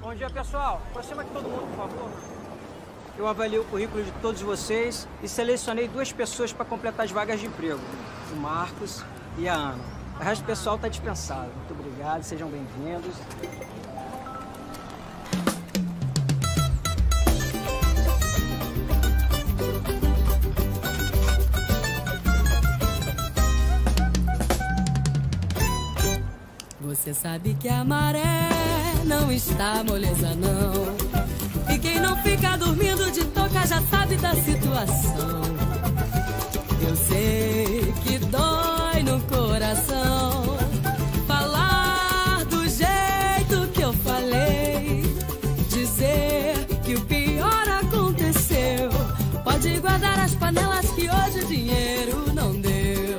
Bom dia, pessoal. Aproxima aqui todo mundo, por favor. Eu avaliei o currículo de todos vocês e selecionei 2 pessoas para completar as vagas de emprego. O Marcos e a Ana. O resto do pessoal está dispensado. Muito obrigado, sejam bem-vindos. Você sabe que a maré não está moleza, não. E quem não fica dormindo de toca já sabe da situação. Eu sei que dói no coração falar do jeito que eu falei, dizer que o pior aconteceu. Pode guardar as panelas que hoje o dinheiro não deu.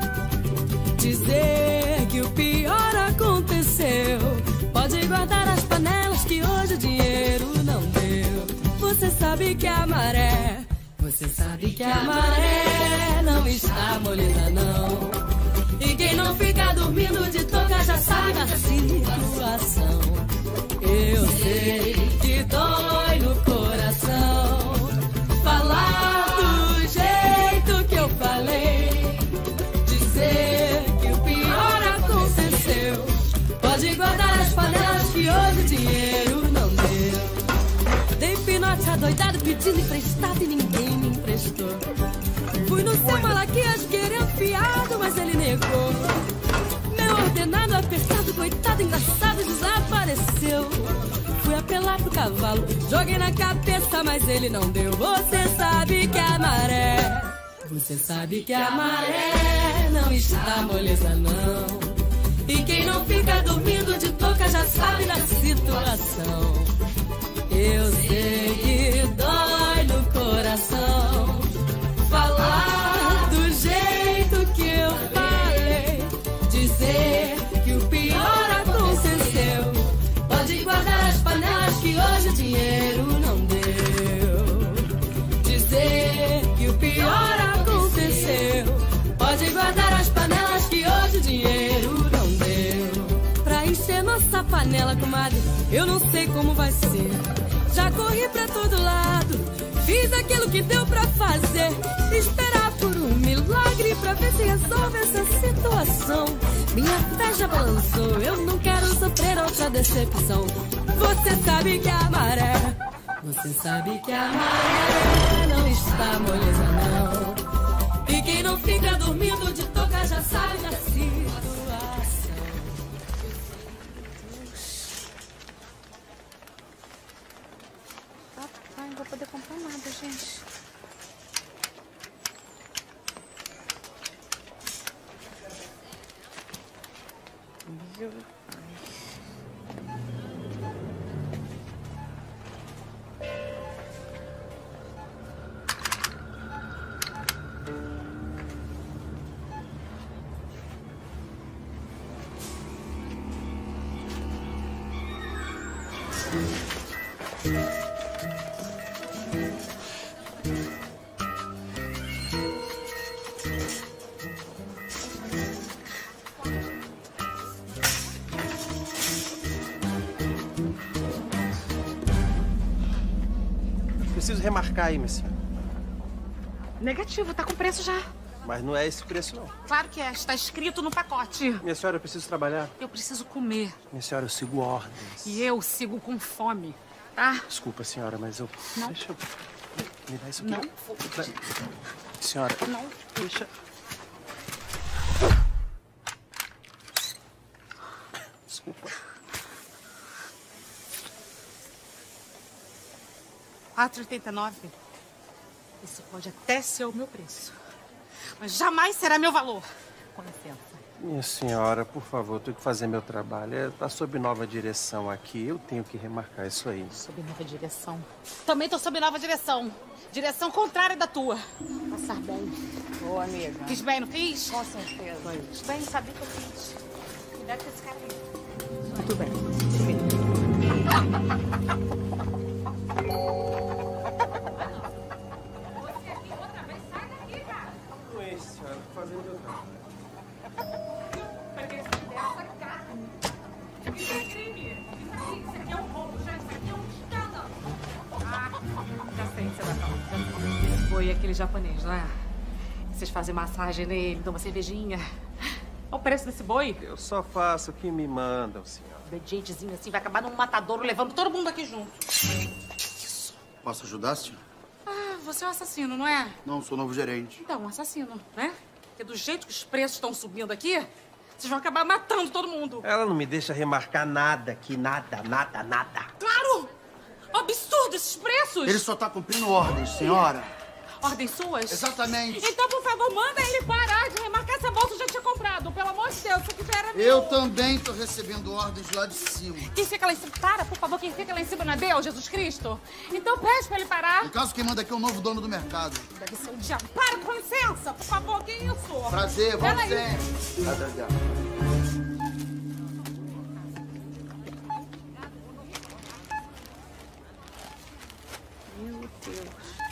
Dizer que o pior aconteceu. Pode guardar as panelas que hoje o dinheiro não deu. Você sabe que a maré, você sabe que a maré não está moleza, não. E quem não fica dormindo de toca já sabe da situação. Eu sei que dói no coração falar do jeito que eu falei, dizer que o pior aconteceu. Pode guardar as panelas que hoje o dinheiro não deu. Dei pinote adoidado pedindo emprestado e ninguém me emprestou. Fui no seu Malaquias querendo fiado, mas ele negou. Meu ordenado apertado, coitado, engraçado, desapareceu. Fui apelar pro cavalo, joguei na cabeça, mas ele não deu. Você sabe que a maré, você sabe que a maré não está moleza, não. E quem não fica dormindo de toca já sabe da situação. Eu sei que dói no coração falar do jeito que eu falei, dizer que o pior aconteceu. Pode guardar as panelas que hoje o dinheiro não deu. Dizer que o pior aconteceu. Pode guardar as panelas que hoje o dinheiro não deu. Pra encher nossa panela, comadre, eu não sei como vai ser. Já corri pra todo lado, fiz aquilo que deu pra fazer. Esperar por um milagre pra ver se resolve essa situação. Minha fé já balançou, eu não quero sofrer outra decepção. Você sabe que a maré, você sabe que a maré não está moleza, não. E quem não fica dormindo de toca já sabe da situação. Ai, não vou poder comprar nada, gente. Meu Deus. Preciso remarcar aí, minha senhora. Negativo, tá com preço já. Mas não é esse preço, não. Claro que é, está escrito no pacote. Minha senhora, eu preciso trabalhar. Eu preciso comer. Minha senhora, eu sigo ordens. E eu sigo com fome, tá? Desculpa, senhora, mas eu... Não. Deixa eu... Me dá isso aqui. Não vou. Senhora... Não. Deixa... Desculpa. 4,89. Isso pode até ser o meu preço, mas jamais será meu valor. Com licença. Minha senhora, por favor, eu tenho que fazer meu trabalho. Tá sob nova direção aqui, eu tenho que remarcar isso aí. Sob nova direção. Também tô sob nova direção. Direção contrária da tua. Passar bem. Boa, amiga. Fiz bem, não fiz? Com certeza. Fiz bem, sabia que eu fiz. Cuidado com esse cara aí. Muito bem. Não é isso, senhora. Tô fazendo meu trabalho. Isso é crime. Isso aqui é um roubo, gente. boi é aquele japonês, não é? Vocês fazem massagem nele, dão uma cervejinha. Olha o preço desse boi. Eu só faço o que me mandam, senhora. Obedientezinho assim, vai acabar num matadouro levando todo mundo aqui junto. Posso ajudar, senhor? Ah, você é um assassino, não é? Não, sou novo gerente. Então, um assassino, né? Porque do jeito que os preços estão subindo aqui, vocês vão acabar matando todo mundo. Ela não me deixa remarcar nada aqui, nada. Claro! Absurdo esses preços! Ele só tá cumprindo ordens, senhora. Ordens suas? Exatamente. Então, por favor, manda ele parar de remarcar essa bolsa que eu já tinha comprado. Pelo amor de Deus, isso aqui já era meu. Eu também tô recebendo ordens lá de cima. Quem fica lá em cima? Para, por favor, quem fica lá em cima não é Deus, Jesus Cristo? Então pede pra ele parar. No caso, quem manda aqui é o novo dono do mercado. Deve ser o diabo. Para, com licença, por favor, que isso? Prazer, vamos Peraí. sempre. Meu Deus.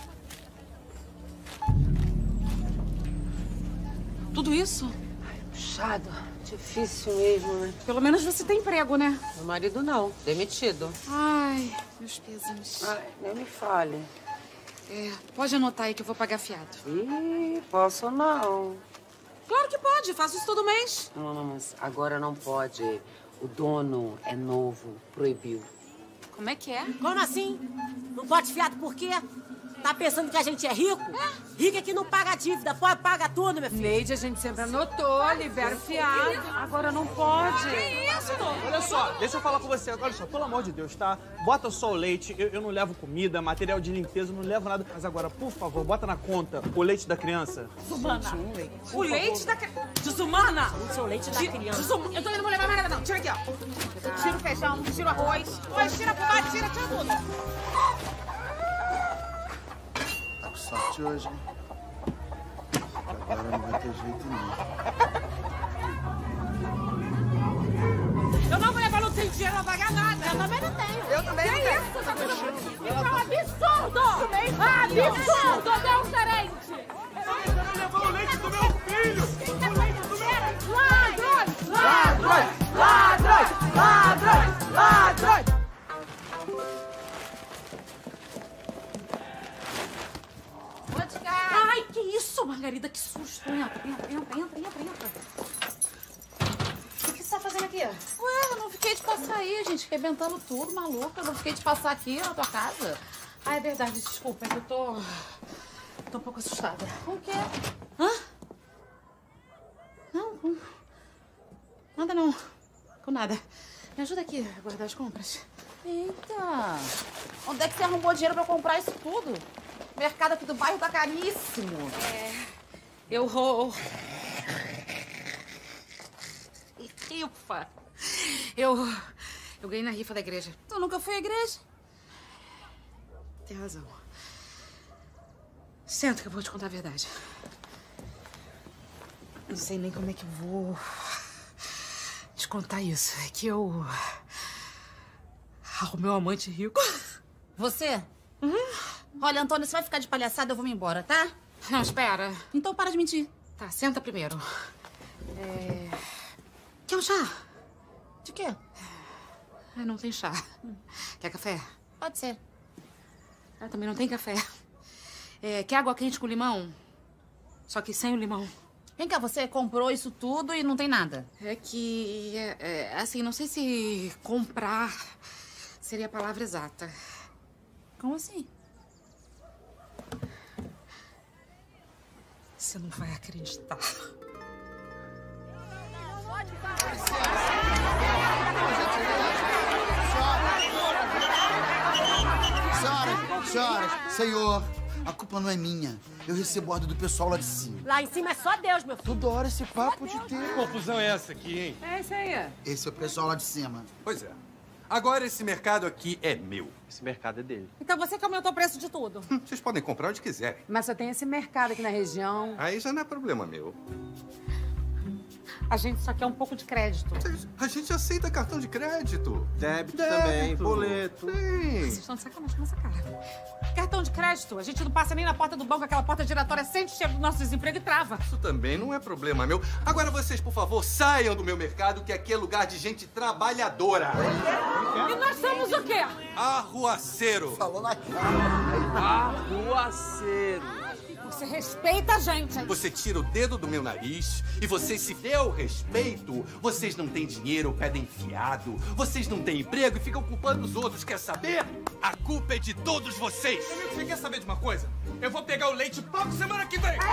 Tudo isso? Puxado, difícil mesmo, né? Pelo menos você tem emprego, né? Meu marido não, demitido. Ai, meus pêsames. Ai, nem me fale. Pode anotar aí que eu vou pagar fiado. Ih, posso não. Claro que pode, faço isso todo mês. Não, mas agora não pode. O dono é novo, proibiu. Como é que é? Como assim? Não pode fiado por quê? Tá pensando que a gente é rico? Rico é que não paga dívida, pode pagar tudo, meu filho. Neide, a gente sempre anotou, libera o fiado. Agora não pode. Que isso? Olha só, deixa eu falar com você agora, só, pelo amor de Deus, tá? Bota só o leite, eu não levo comida, material de limpeza, eu não levo nada. Mas agora, por favor, bota na conta o leite da criança. Desumana. O leite da criança. Desumana! O seu leite da criança. Eu também não vou levar mais nada, não. Tira aqui, ó. Tira o feijão, tira o arroz. Tira fubá, tira tudo. Tá com sorte hoje, hein? Agora não vai ter jeito, não. Eu não vou levar, não tenho dinheiro pra pagar nada. Eu também não tenho. Eu também não tenho. Isso é um absurdo! Absurdo, Deus gerente! Levou o leite do meu filho! O leite do meu Ladrões! Ladrões! Ladrões! Ladrões! Ai, que isso, Margarida? Que susto. Entra. O que você tá fazendo aqui? Ué, eu não fiquei de passar aí, gente, arrebentando tudo, maluca. Eu não fiquei de passar aqui na tua casa. Ah, é verdade, desculpa, é que eu tô um pouco assustada. Com o quê? Hã? Não, com... Nada não. Com nada. Me ajuda aqui a guardar as compras. Eita! Onde é que você arrumou dinheiro pra comprar isso tudo? O mercado aqui do bairro tá caríssimo. Ufa! Eu ganhei na rifa da igreja. Tu nunca foi à igreja? Tem razão. Senta que eu vou te contar a verdade. Não sei nem como é que eu vou te contar isso. É que eu arrumei um amante rico. Você? Olha, Antônio, você vai ficar de palhaçada, eu vou me embora, tá? Não, espera. Então para de mentir. Tá, senta primeiro. Quer um chá? De quê? Ah, não tem chá. Quer café? Pode ser. Ah, também não tem café. Quer água quente com limão? Só que sem o limão. Vem cá, você comprou isso tudo e não tem nada. É que, assim, não sei se comprar seria a palavra exata. Como assim? Você não vai acreditar. Senhoras, senhor, a culpa não é minha. Eu recebo ordem do pessoal lá de cima. Lá em cima é só Deus, meu filho. Toda hora esse papo de ter. Que confusão é essa aqui, hein? É isso aí. Esse é o pessoal lá de cima. Pois é. Agora esse mercado aqui é meu. Esse mercado é dele. Então você que aumentou o preço de tudo. Vocês podem comprar onde quiserem. Mas só tem esse mercado aqui na região. Aí já não é problema meu. A gente só quer um pouco de crédito. A gente aceita cartão de crédito. Débito também, boleto. Sim. Vocês estão de sacanagem com essa cara. Cartão de crédito, a gente não passa nem na porta do banco, aquela porta giratória sente o cheiro do nosso desemprego e trava. Isso também não é problema meu. Agora vocês, por favor, saiam do meu mercado, que aqui é lugar de gente trabalhadora. E nós somos o quê? Arruaceiro. Falou na cara. Arruaceiro. Você respeita a gente. Você tira o dedo do meu nariz e você se deu respeito. Vocês não têm dinheiro, pedem fiado. Vocês não têm emprego e ficam culpando os outros. Quer saber? A culpa é de todos vocês. Amigo, você quer saber de uma coisa? Eu vou pegar o leite pago semana que vem.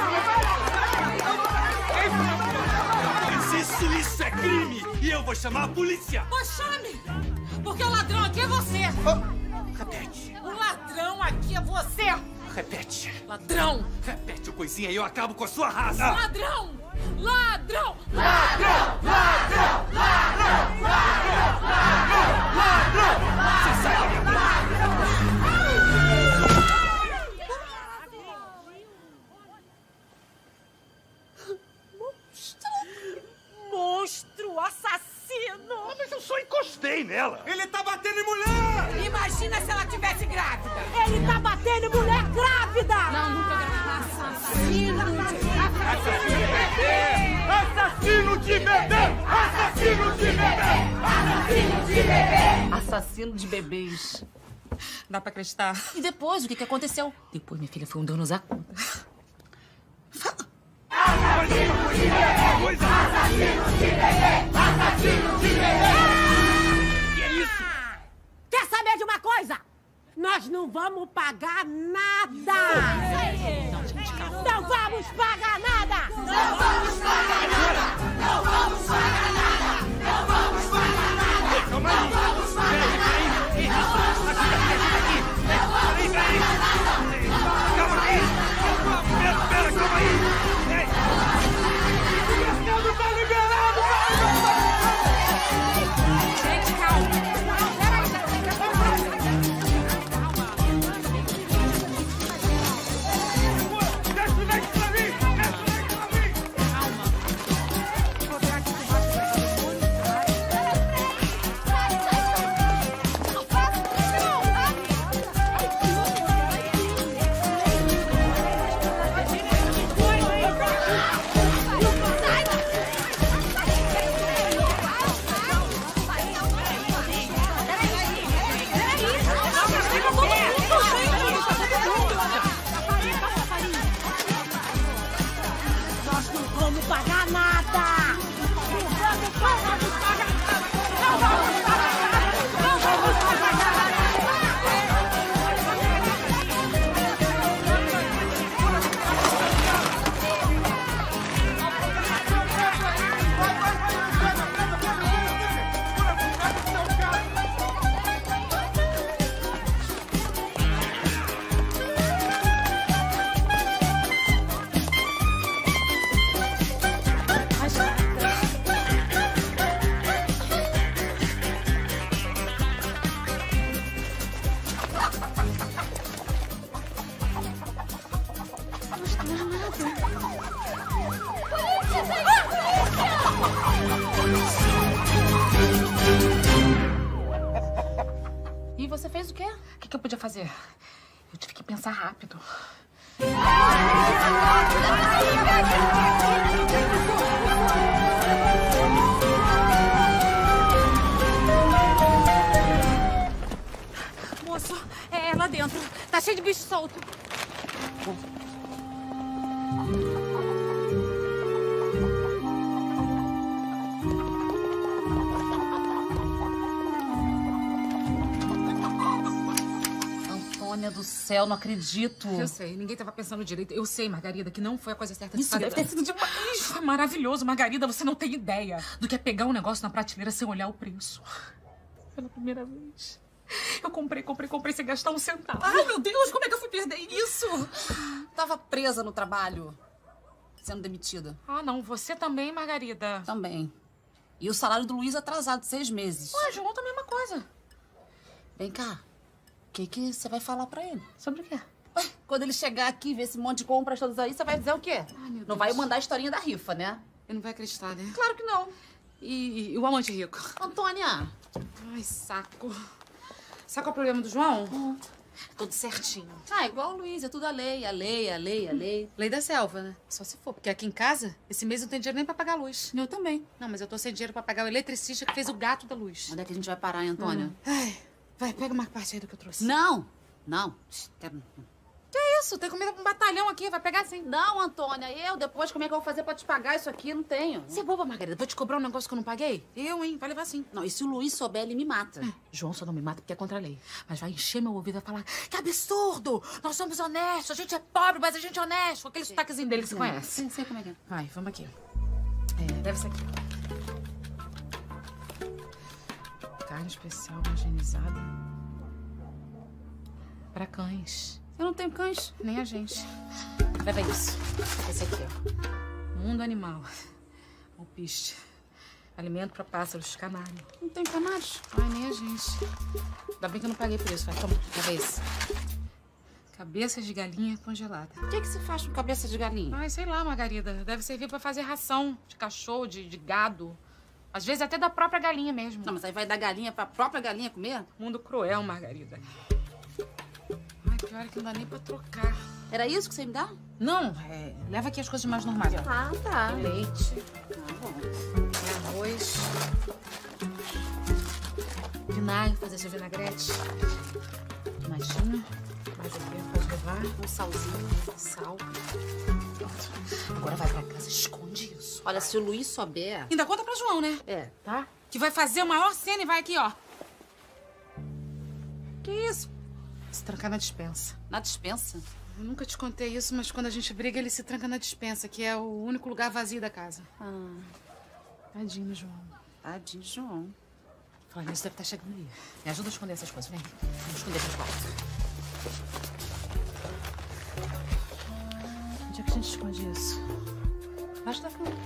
Mas isso é crime e eu vou chamar a polícia. Pois chame, porque o ladrão aqui é você. Repete. O ladrão aqui é você. Repete. Ladrão. Repete, coisinha, e eu acabo com a sua raça. Ladrão. Ladrão. Ladrão. Ladrão. Ladrão. Ladrão. Ladrão. Você sai da minha Monstro assassino! Mas eu só encostei nela. Ele tá batendo em mulher! Imagina se ela tivesse grávida! Ele tá batendo em mulher grávida! Não, nunca grávida. Assassino de bebê! Assassino de bebê! Assassino de bebê! Assassino de bebês. Dá pra acreditar? E depois, o que aconteceu? Depois, minha filha, foi um dono da conta. Fala. Assassino de bebê! Assassino de bebê! Assassino de bebê! Que é isso? Quer saber de uma coisa? Nós não vamos pagar nada! Não vamos pagar nada! Não vamos pagar nada! Não vamos pagar nada! Não vamos pagar nada! Calma aí! Não vamos pagar nada! Que isso? Aqui! Não vamos pagar nada! Calma aí! Pera, calma aí! O mercado tá liberado! Gente, calma! E você fez o quê? O que eu podia fazer? Eu tive que pensar rápido. Moço, é lá dentro. Tá cheio de bicho solto. Antônia do céu, não acredito. Eu sei, ninguém tava pensando direito. Eu sei, Margarida, que não foi a coisa certa de Isso fazer. deve ter sido demais. Foi maravilhoso, Margarida. Você não tem ideia do que é pegar um negócio na prateleira sem olhar o preço. Pela primeira vez. Eu comprei sem gastar um centavo. Ai, meu Deus, como é que eu fui perder isso? Tava presa no trabalho, sendo demitida. Ah, não. Você também, Margarida. Também. E o salário do Luiz atrasado, 6 meses. Ué, junto a mesma coisa. Vem cá. O que você vai falar pra ele? Sobre o quê? Ué, quando ele chegar aqui e ver esse monte de compras todas aí, você vai dizer o quê? Ai, meu Não Deus. vai mandar a historinha da rifa, né? Ele não vai acreditar, né? Claro que não. E o amante rico? Antônia. Ai, saco. Sabe qual é o problema do João? Tudo certinho. Ah, igual o Luiz, é tudo a lei. Lei da selva, né? Só se for. Porque aqui em casa, esse mês não tem dinheiro nem pra pagar a luz. Eu também. Não, mas eu tô sem dinheiro pra pagar o eletricista que fez o gato da luz. Onde é que a gente vai parar, hein, Antônia? Ai, vai, pega uma parte aí do que eu trouxe. Não. Quero... Que isso? Tem comida pra um batalhão aqui, vai pegar sim. Não, Antônia, depois como é que eu vou fazer pra te pagar isso aqui? Não tenho. Você é boba, Margarida, vou te cobrar um negócio que eu não paguei? Hein? Vai levar sim. Não, e se o Luiz souber, ele me mata. João só não me mata porque é contra a lei. Mas vai encher meu ouvido e vai falar, que absurdo! Nós somos honestos, a gente é pobre, mas a gente é honesto. Aquele sotaquezinho dele que você conhece. Sei como é que é. Vai, vamos aqui. Deve ser aqui. Carne especial higienizada para cães. Eu não tenho cães, nem a gente. Leva isso. Esse aqui, ó. Mundo animal. Alpiste. Alimento para pássaros, canário. Não tem canários? Ai, nem a gente. Ainda bem que eu não paguei por isso. Vai, toma, leva esse. Cabeça de galinha congelada. O que se faz com cabeça de galinha? Ai, sei lá, Margarida. Deve servir para fazer ração de cachorro, de gado. Às vezes até da própria galinha mesmo. Não, mas aí vai dar galinha pra própria galinha comer? Mundo cruel, Margarida. Ai, pior é que não dá nem pra trocar. Era isso que você me dá? Não, leva aqui as coisas mais normais. Ah, tá. Leite. Ah, bom. Arroz. Vinagre, fazer seu vinagrete. Tomatinho. Mais o quê? Pode levar. Um salzinho. Sal. Agora vai pra casa, esconde isso. Olha, se o Luiz souber... Ainda conta pra João, né? Tá? Que vai fazer a maior cena e vai aqui, ó. Que isso? Se trancar na despensa. Na despensa? Eu nunca te contei isso, mas quando a gente briga, ele se tranca na despensa, que é o único lugar vazio da casa. Tadinho, João. Tadinho, João. Falando nisso, deve estar chegando aí. Me ajuda a esconder essas coisas, vem. Vamos esconder pra volta. Onde é que a gente esconde isso? Embaixo da cama.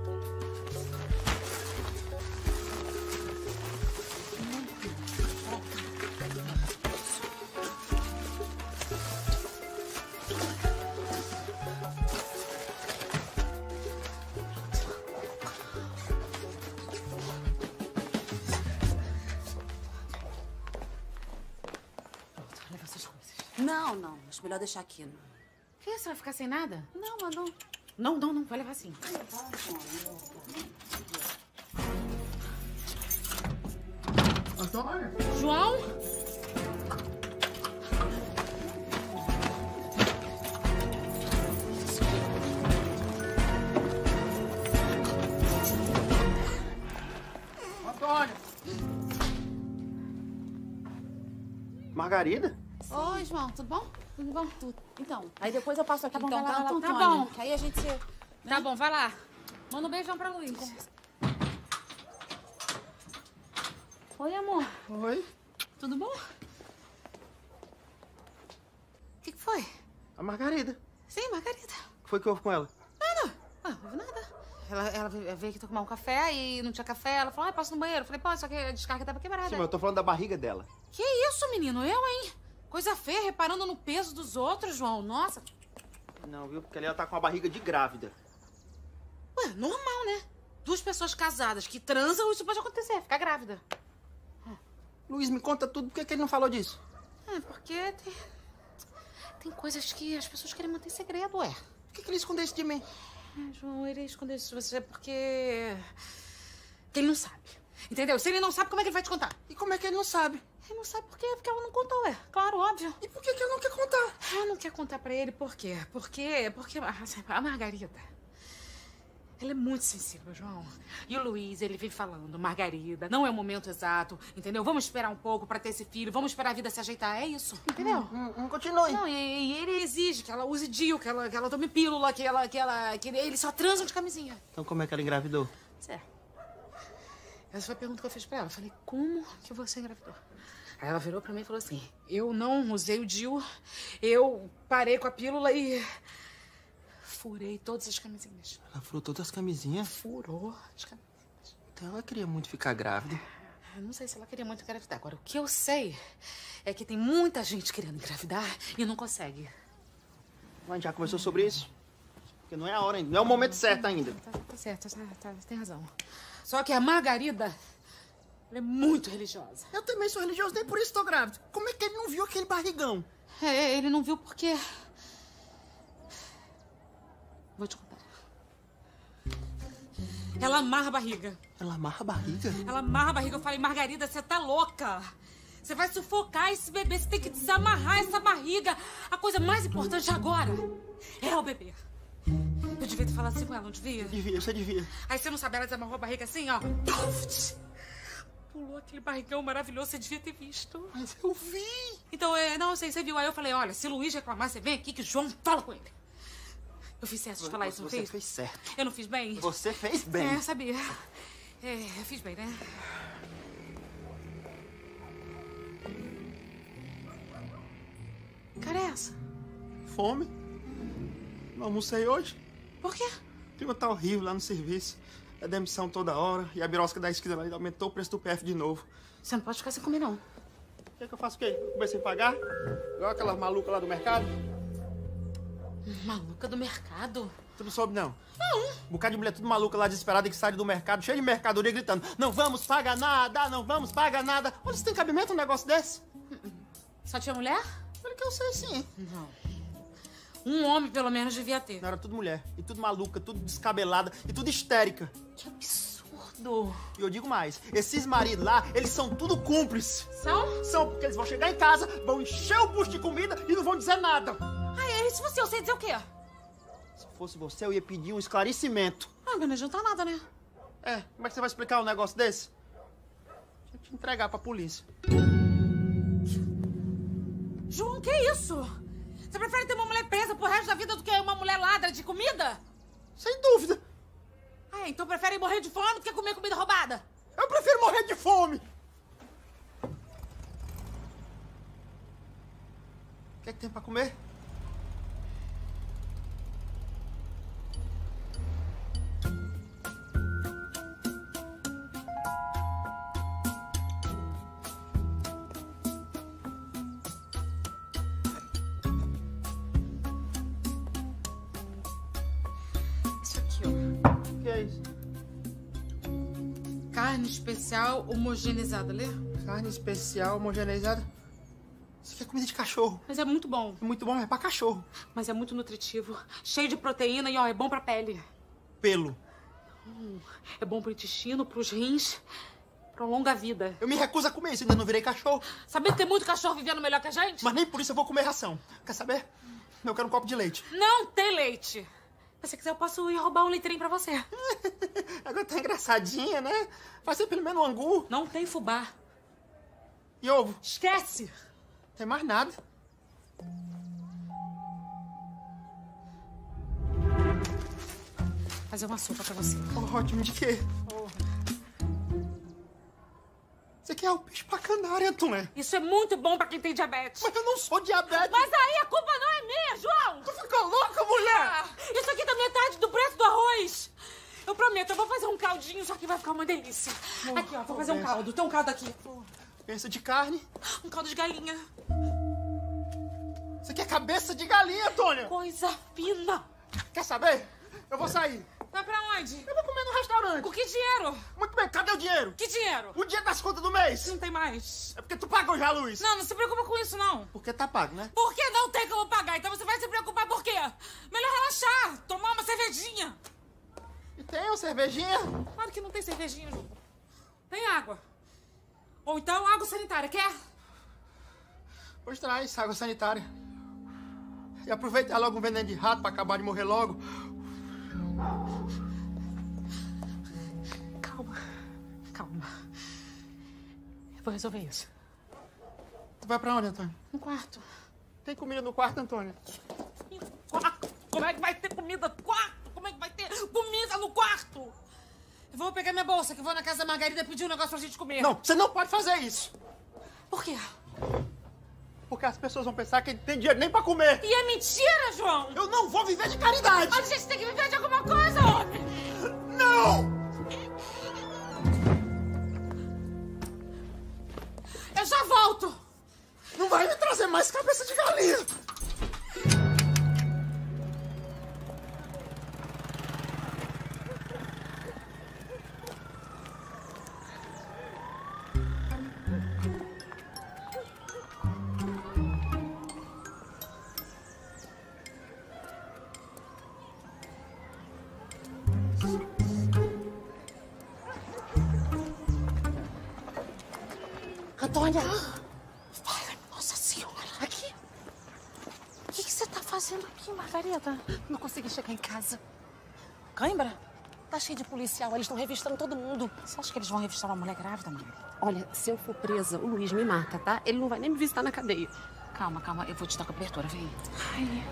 Leva essas coisas. Não. Acho melhor deixar aqui. O que? Você vai ficar sem nada? Não. Não. Vai levar sim. Antônio? João? Antônio? Margarida? Oi, João. Tudo bom? Tudo bom? Tudo. Então, aí depois eu passo aqui. Tá bom, então, vai lá, Antônio. tá bom. Que aí a gente se... Tá bom, vai lá. Manda um beijão pra Luiz. Oi, amor. Oi. Tudo bom? O que foi? A Margarida. Sim, Margarida. O que foi que houve com ela? Nada. Não houve nada. Ela veio aqui tomar um café e não tinha café. Ela falou, posso ir no banheiro? Eu falei, pode, só que a descarga tava quebrada. Sim, mas eu tô falando da barriga dela. Que isso, menino? Eu, hein? Coisa feia, reparando no peso dos outros, João. Nossa. Não, viu? Porque ela tá com a barriga de grávida. Ué, normal, né? Duas pessoas casadas que transam, isso pode acontecer, ficar grávida. Luiz, me conta tudo. Por que ele não falou disso? Porque tem coisas que as pessoas querem manter segredo, ué. Por que ele escondeu isso de mim? João, ele escondeu isso de você porque ele não sabe. Entendeu? Se ele não sabe, como é que ele vai te contar? E como é que ele não sabe? Ele não sabe por quê? Porque ela não contou, ué. Claro, óbvio. E por que ele não quer contar? Ela não quer contar pra ele por quê? Porque a Margarida, ela é muito sensível, João. E o Luiz, ele vive falando, Margarida, não é o momento exato, entendeu? Vamos esperar um pouco pra ter esse filho, vamos esperar a vida se ajeitar, é isso, entendeu? Continue. Não, e ele exige que ela use DIU, que ela tome pílula, que eles só transam de camisinha. Então como é que ela engravidou? Certo. Essa foi a pergunta que eu fiz pra ela. Eu falei, como que você engravidou? Aí ela virou pra mim e falou assim, eu não usei o DIU, eu parei com a pílula e furei todas as camisinhas. Ela furou todas as camisinhas? Furou as camisinhas. Então ela queria muito ficar grávida. Eu não sei se ela queria muito engravidar. Agora, o que eu sei é que tem muita gente querendo engravidar e não consegue. A gente já conversou sobre isso? Porque não é a hora ainda, não é o momento certo ainda. Tá certo, tem razão. Só que a Margarida, ela é muito religiosa. Eu também sou religioso, nem por isso tô grávida. Como é que ele não viu aquele barrigão? Ele não viu porque... Vou te contar. Ela amarra a barriga. Ela amarra a barriga? Ela amarra a barriga. Eu falei, Margarida, você tá louca. Você vai sufocar esse bebê. Você tem que desamarrar essa barriga. A coisa mais importante agora é o bebê. Eu devia ter falado assim com ela, não devia? Devia, você devia. Aí você não sabe, ela desamarrou a barriga assim, ó. Pulou aquele barrigão maravilhoso, você devia ter visto. Mas eu vi. Então, não sei, você viu. Aí eu falei, olha, se o Luiz reclamar, você vem aqui que o João fala com ele. Eu fiz certo de falar isso, não fiz? Você fez certo. Eu não fiz bem? Você fez bem. Eu sabia. Eu fiz bem, né? Cara, é essa? Fome. Não almocei hoje. Por quê? O clima tá horrível lá no serviço. É demissão toda hora. E a birosca da esquina lá aumentou o preço do PF de novo. Você não pode ficar sem comer, não. Quer que eu faça o quê? Comer sem pagar? Igual aquela maluca lá do mercado? Maluca do mercado? Tu não soube, não? Não. Um bocado de mulher tudo maluca lá, desesperada, que sai do mercado, cheio de mercadoria, gritando: não vamos pagar nada, não vamos pagar nada. Olha, você tem cabimento um negócio desse? Só tinha mulher? Olha que eu sei, sim. Não. Um homem, pelo menos, devia ter. Não, era tudo mulher. E tudo maluca, tudo descabelada e tudo histérica. Que absurdo. E eu digo mais, esses maridos lá, eles são tudo cúmplices. São? São, porque eles vão chegar em casa, vão encher o bucho de comida e não vão dizer nada. Se fosse eu sei dizer o quê? Se fosse você, eu ia pedir um esclarecimento. Mas não adianta nada, né? Como é que você vai explicar um negócio desse? Deixa eu te entregar pra polícia. João, que isso? Você prefere ter uma mulher presa pro resto da vida do que uma mulher ladra de comida? Sem dúvida. Então prefere morrer de fome do que comer comida roubada? Eu prefiro morrer de fome. O que é que tem pra comer? Carne especial homogeneizada, lê? Carne especial homogeneizada? Isso aqui é comida de cachorro. Mas é muito bom. É muito bom, é pra cachorro. Mas é muito nutritivo. Cheio de proteína e, é bom pra pele. Pelo. É bom pro intestino, pros rins. Prolonga a vida. Eu me recuso a comer isso, ainda não virei cachorro. Sabia que tem muito cachorro vivendo melhor que a gente? Mas nem por isso eu vou comer ração. Quer saber? Eu quero um copo de leite. Não tem leite. Se você quiser, eu posso ir roubar um litrinho pra você. Agora tá engraçadinha, né? Vai ser pelo menos um angu. Não tem fubá. E ovo? Esquece. Tem mais nada. Fazer uma sopa pra você. Ótimo, de quê? Isso aqui é o peixe pra canária, Antônia. Isso é muito bom pra quem tem diabetes. Mas eu não sou diabético. Mas aí a culpa não é minha, João. Tu ficou louca, mulher? Isso aqui tá metade do preço do arroz. Eu prometo, eu vou fazer um caldinho, isso aqui vai ficar uma delícia. Aqui, ó, vou fazer um caldo. Tem um caldo aqui. Pensa de carne? Um caldo de galinha. Isso aqui é cabeça de galinha, Antônia. Coisa fina. Quer saber? Eu vou sair. Vai pra onde? Eu vou comer no restaurante. Com que dinheiro? Muito bem, cadê o dinheiro? Que dinheiro? O dia das contas do mês. Não tem mais. É porque tu pagou já, Luiz. Não se preocupa com isso, não. Porque tá pago, né? Porque não tem como pagar, então você vai se preocupar por quê? Melhor relaxar, tomar uma cervejinha. E tem uma cervejinha? Claro que não tem cervejinha, Ju. Tem água. Ou então água sanitária, quer? Pois traz, água sanitária. E aproveita logo um veneno de rato pra acabar de morrer logo. Calma. Eu vou resolver isso. Tu vai pra onde, Antônio? No quarto. Tem comida no quarto, Antônio? Quarto? Como é que vai ter comida no quarto? Como é que vai ter comida no quarto? Eu vou pegar minha bolsa, que vou na casa da Margarida pedir um negócio pra gente comer. Não, você não pode fazer isso. Por quê? Porque as pessoas vão pensar que não tem dinheiro nem pra comer. E é mentira, João! Eu não vou viver de caridade! A gente tem que viver de alguma coisa, homem! Não! Eu já volto! Não vai me trazer mais cabeça de galinha! Antônia, fazendo aqui, Margarida? Não consegui chegar em casa. Cãibra? Tá cheio de policial, eles estão revistando todo mundo. Você acha que eles vão revistar uma mulher grávida, Margarida? Olha, se eu for presa, o Luiz me mata, tá? Ele não vai nem me visitar na cadeia. Calma, calma, eu vou te dar cobertura, vem. Ai.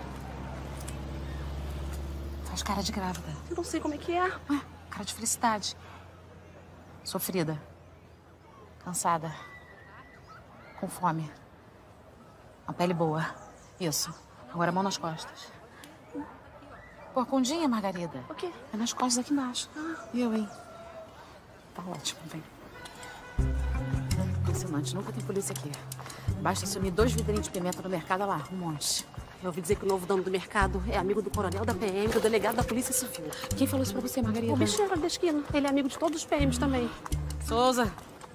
Faz cara de grávida. Eu não sei como é que é. Ué, cara de felicidade. Sofrida. Cansada. Com fome. Uma pele boa. Isso. Agora a mão nas costas. Corcundinha, Margarida. O quê? É nas costas aqui embaixo. E eu, hein? Tá ótimo, vem. Impressionante, nunca tem polícia aqui. Basta sumir 2 vidrinhos de pimenta no mercado, olha lá, um monte. Eu ouvi dizer que o novo dono do mercado é amigo do coronel da PM, do delegado da Polícia Civil. Quem falou isso pra você, Margarida? O bicheiro da esquina. Ele é amigo de todos os PMs também. Souza.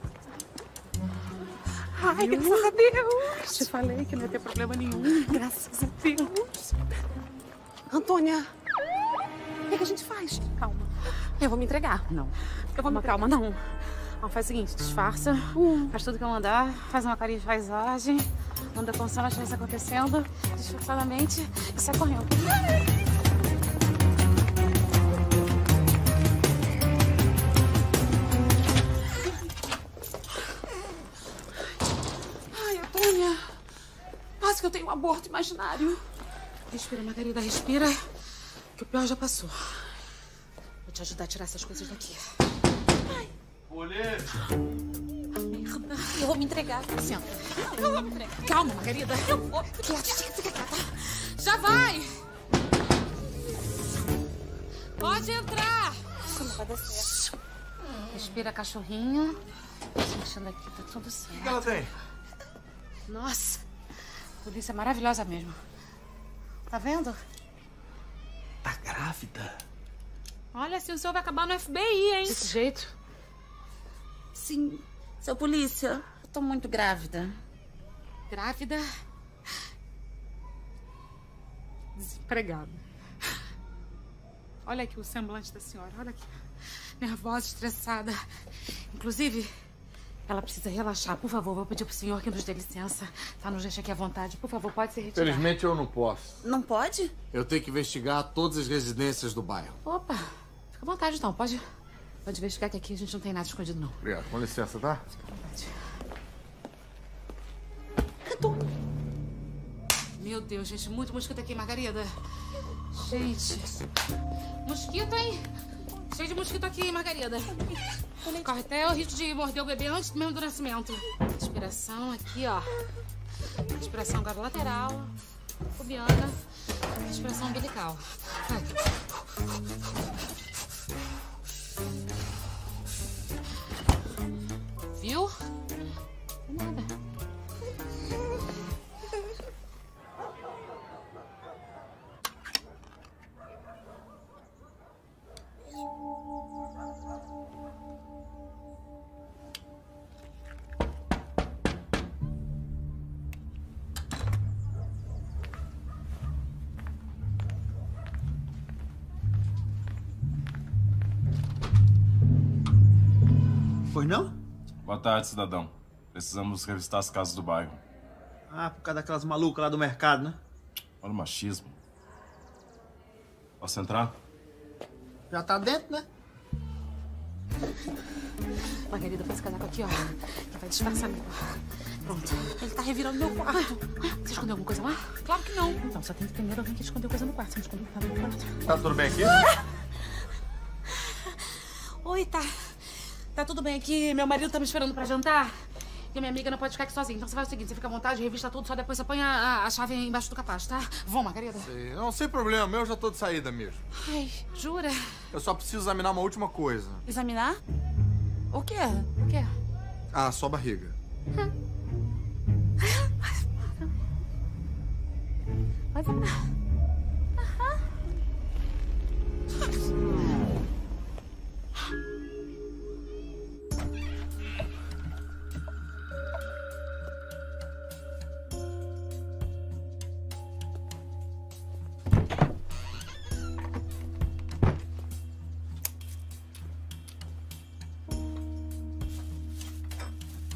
Ai, graças a Deus. Te falei que não ia ter problema nenhum. Graças a Deus. Antônia, o que a gente faz? Calma. Eu vou me entregar. Não. Eu vou me entregar. Calma, não. Não, faz o seguinte, disfarça, faz tudo que eu mandar, faz uma carinha de paisagem, anda como se nada estivesse acontecendo, disfarçadamente e sai correndo. Ai, Antônia, quase que eu tenho um aborto imaginário. Respira, Margarida, respira, que o pior já passou. Vou te ajudar a tirar essas coisas daqui. Olê! Merda, eu vou me entregar. Senta. Eu vou me entregar. Calma, Margarida. Eu vou. Fica quieta. Já vai! Pode entrar! Isso não vai dar certo. Respira, cachorrinho. Sentindo aqui, tá tudo certo. O que ela tem? Nossa, polícia maravilhosa mesmo. Tá vendo? Tá grávida? Olha, se o senhor vai acabar no FBI, hein? Desse jeito? Sim, seu polícia, eu tô muito grávida. Grávida? Desempregada. Olha aqui o semblante da senhora, olha aqui. Nervosa, estressada. Inclusive, ela precisa relaxar. Por favor, vou pedir pro senhor que nos dê licença. Tá, nos deixa aqui à vontade. Por favor, pode se retirar. Felizmente eu não posso. Não pode? Eu tenho que investigar todas as residências do bairro. Opa, fica à vontade então, pode investigar que aqui a gente não tem nada escondido, não. Obrigado, com licença, tá? Fica à vontade. Meu Deus, gente, muito mosquito aqui, Margarida. Gente, mosquito, hein? Cheio de mosquito aqui, hein, Margarida. Corre até o risco de morder o bebê antes mesmo do nascimento. Respiração aqui, ó. Respiração agora lateral, pubiana, respiração umbilical. Vai. Viu? Nada. Pois não? Boa tarde, cidadão. Precisamos revistar as casas do bairro. Ah, por causa daquelas malucas lá do mercado, né? Olha o machismo. Posso entrar? Já tá dentro, né? Margarida, põe esse casaco aqui, ó. Que vai disfarçar melhor. Pronto. Ele tá revirando meu quarto. Você escondeu alguma coisa lá? Claro que não. Então, só tem que ter medo de alguém que escondeu coisa no quarto. Você não escondeu nada no quarto. Tá tudo bem aqui? Oi, tá tudo bem aqui. Meu marido tá me esperando pra jantar. E a minha amiga não pode ficar aqui sozinha. Então você faz o seguinte, você fica à vontade, revista tudo, só depois você põe a chave embaixo do capaz, tá? Vamos, Margarida? Não, sem problema. Eu já tô de saída mesmo. Ai, jura? Eu só preciso examinar uma última coisa. Examinar? O quê? O quê? Ah, sua barriga. Vai examinar.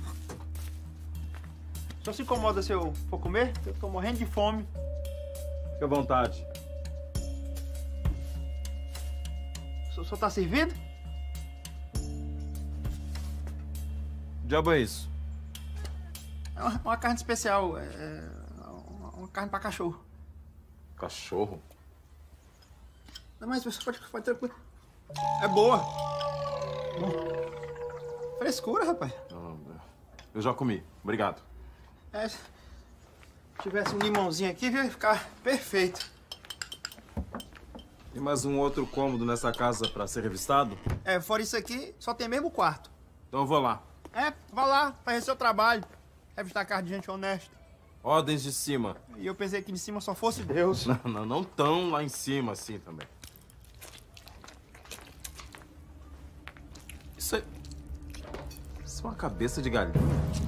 Só se incomoda se eu for comer? Eu tô morrendo de fome. Fique à vontade. O senhor tá servido? Que diabo é isso? É uma carne especial. Uma carne pra cachorro. Cachorro? Não, mas você pode tranquilo. É boa. Frescura, rapaz. Eu já comi. Obrigado. Se tivesse um limãozinho aqui, ia ficar perfeito. Tem mais um outro cômodo nessa casa pra ser revistado? Fora isso aqui, só tem mesmo o quarto. Então eu vou lá. Vá lá, fazer seu trabalho. Revistar a casa de gente honesta. Ordens de cima. E eu pensei que de cima só fosse Deus. Não tão lá em cima assim também. Isso é uma cabeça de galinha.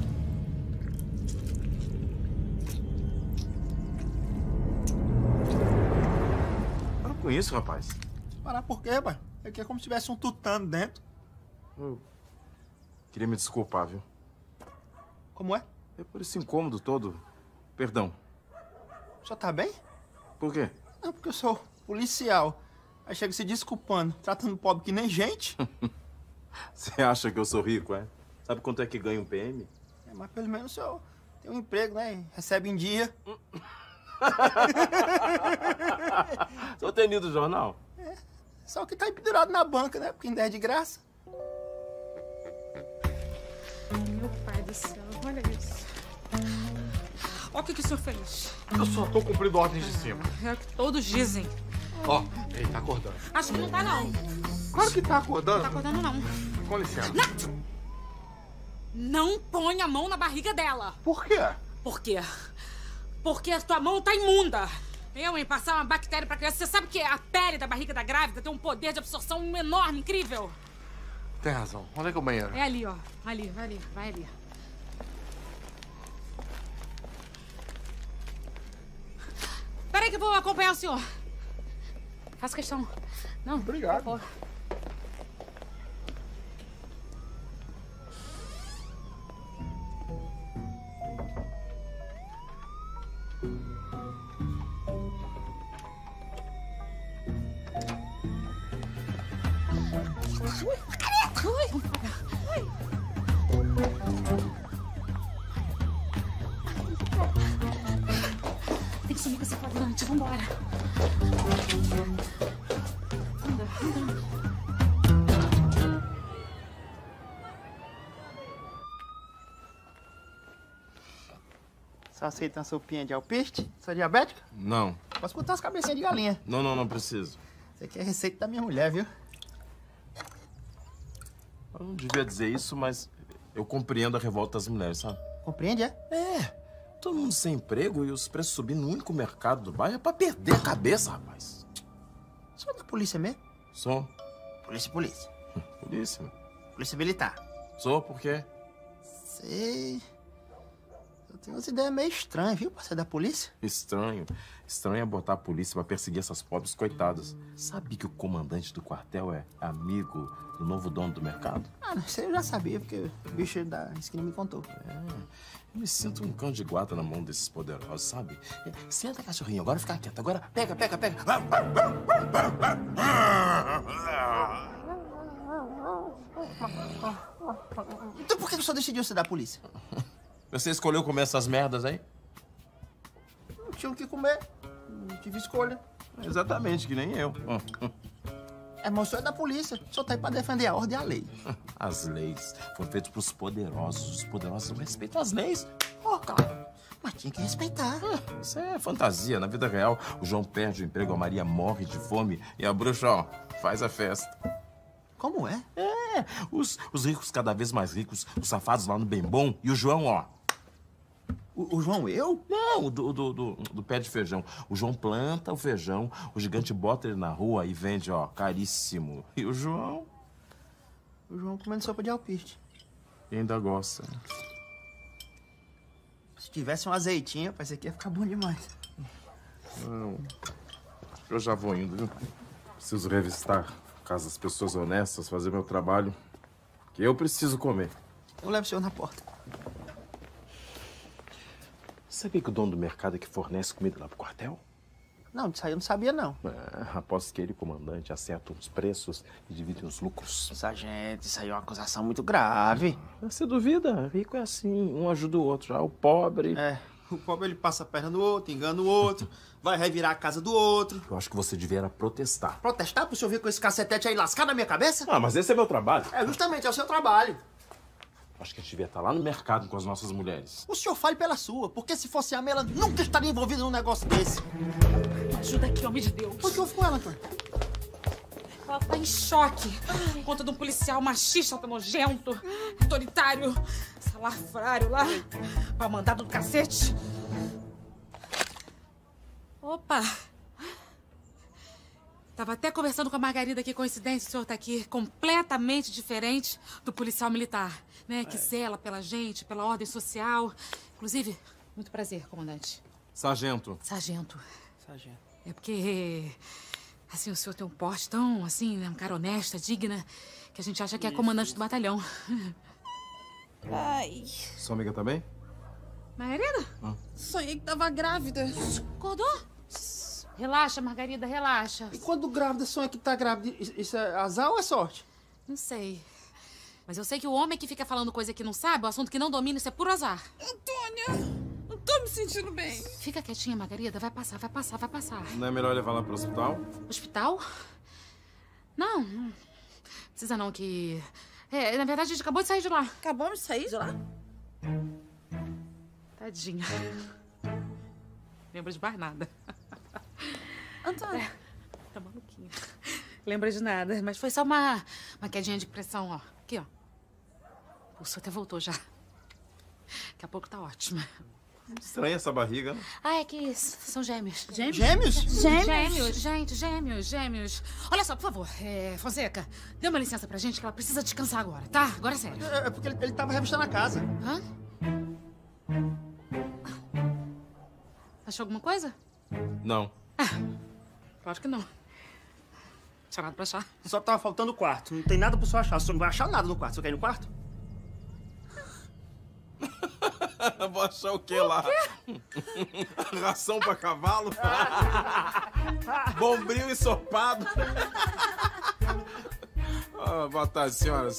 Para com isso, rapaz. Parar por quê, rapaz? Aqui é como se tivesse um tutano dentro. Eu queria me desculpar, viu? Como é? É por esse incômodo todo. Perdão. O senhor tá bem? Por quê? Não, porque eu sou policial. Aí chega se desculpando, tratando o pobre que nem gente. Você acha que eu sou rico, é? Sabe quanto é que ganha um PM? Mas pelo menos o senhor tem um emprego, né? Recebe em dia. O senhor tem lido o jornal? Só que tá pendurado na banca, né? Porque ainda é de graça. Meu pai do céu, olha isso. Olha o que o senhor fez. Eu só tô cumprindo ordens de cima. É o que todos dizem. Ó, ele tá acordando. Acho que não tá, não. Claro que tá acordando. Não tá acordando, não. Com licença. Não põe a mão na barriga dela. Por quê? Por quê? Porque a tua mão tá imunda. Passar uma bactéria pra criança. Você sabe que a pele da barriga da grávida tem um poder de absorção enorme, incrível. Tem razão. Onde é que é o banheiro? É ali, ó. Ali, vai ali, vai ali. Peraí que eu vou acompanhar o senhor. Faço questão. Não, obrigado. Por favor. Tem que sumir com esse quadrante. Vambora. Anda. Só aceita uma sopinha de alpiste? Você é diabética? Não. Posso botar umas cabecinhas de galinha. Não preciso. Isso aqui é receita da minha mulher, viu? Eu não devia dizer isso, mas eu compreendo a revolta das mulheres, sabe? Compreende, é? Todo mundo sem emprego e os preços subindo no único mercado do bairro é pra perder a cabeça, rapaz. Você é da polícia mesmo? Sou. Polícia. Polícia? Polícia militar. Sou, por quê? Sei. Eu tenho umas ideias meio estranhas, viu, pra ser da polícia? Estranho. Estranho é botar a polícia pra perseguir essas pobres coitadas. Sabe que o comandante do quartel é amigo do novo dono do mercado? Isso eu já sabia, porque o bicho da esquina me contou. Eu me sinto um cão de guarda na mão desses poderosos, sabe? Senta, cachorrinho, agora fica quieto. Agora pega. Então por que o senhor decidiu ser da polícia? Você escolheu comer essas merdas aí? Não tinha o que comer. Não tive escolha. Exatamente, que nem eu. Mas o senhor é da polícia. O senhor tá aí pra defender a ordem e a lei. As leis foram feitas pros poderosos. Os poderosos não respeitam as leis. Claro. Mas tinha que respeitar. Isso é fantasia. Na vida real, o João perde o emprego, a Maria morre de fome e a bruxa, ó, faz a festa. Como é? Os ricos cada vez mais ricos, os safados lá no bem bom e o João, ó. O João eu? Não, do pé de feijão. O João planta o feijão, o gigante bota ele na rua e vende, ó, caríssimo. E o João? O João comendo sopa de alpiste. E ainda gosta. Se tivesse um azeitinho, esse aqui ia ficar bom demais. Não. Eu já vou indo, viu? Preciso revistar casa das pessoas honestas, fazer meu trabalho. Que eu preciso comer. Eu levo o senhor na porta. Sabia que o dono do mercado é que fornece comida lá pro quartel? Não, disso aí eu não sabia, não. Aposto que ele e o comandante acertam os preços e dividem os lucros. Sargento, isso aí é uma acusação muito grave. Você duvida? Rico é assim, um ajuda o outro. Já o pobre... O pobre ele passa a perna do outro, engana o outro, vai revirar a casa do outro. Eu acho que você devia protestar. Protestar pro senhor vir com esse cacetete aí lascar na minha cabeça? Ah, mas esse é meu trabalho. É, justamente, é o seu trabalho. Acho que a gente devia estar lá no mercado com as nossas mulheres. O senhor fale pela sua, porque se fosse a minha, ela nunca estaria envolvida num negócio desse. Me ajuda aqui, homem de Deus. Por que houve com ela, Antônia? Ela tá em choque por conta de um policial machista, nojento, autoritário, salafrário lá, pra mandado do cacete. Opa! Tava até conversando com a Margarida, que coincidência o senhor tá aqui, completamente diferente do policial militar, né? Que zela pela gente, pela ordem social. Inclusive, muito prazer, comandante. Sargento. Sargento. Sargento. É porque... assim, o senhor tem um porte tão, assim, né? Um cara honesta, digna, que a gente acha que é comandante do batalhão. Ai. Sua amiga tá bem? Margarida? Sonhei que tava grávida. Acordou? Relaxa, Margarida, relaxa. E quando grávida sonha que tá grávida, isso é azar ou é sorte? Não sei. Mas eu sei que o homem que fica falando coisa que não sabe, o assunto que não domina, isso é puro azar. Antônia, não tô me sentindo bem. Fica quietinha, Margarida. Vai passar, vai passar, vai passar. Não é melhor levar lá pro hospital? Hospital? Não, não precisa não, que... na verdade, a gente acabou de sair de lá. Acabamos de sair de lá? Tadinha. Lembra de mais nada. Antônia. Tá maluquinha. Lembra de nada, mas foi só uma quedinha de pressão, ó. Aqui, ó. O pulso até voltou já. Daqui a pouco tá ótima. Estranha essa barriga. Ah, é que são gêmeos. Gêmeos? Gêmeos? Gêmeos, gente, gêmeos. Olha só, por favor, Fonseca, dê uma licença pra gente que ela precisa descansar agora, tá? Agora é sério. É porque ele tava revistando a casa. Hã? Achou alguma coisa? Não. Claro que não. Não tinha nada pra achar. Só tava faltando o quarto. Não tem nada pro senhor achar. O senhor não vai achar nada no quarto. O senhor quer ir no quarto? Vou achar o quê lá? Ração pra cavalo? Bombril ensopado? Boa tarde, senhora.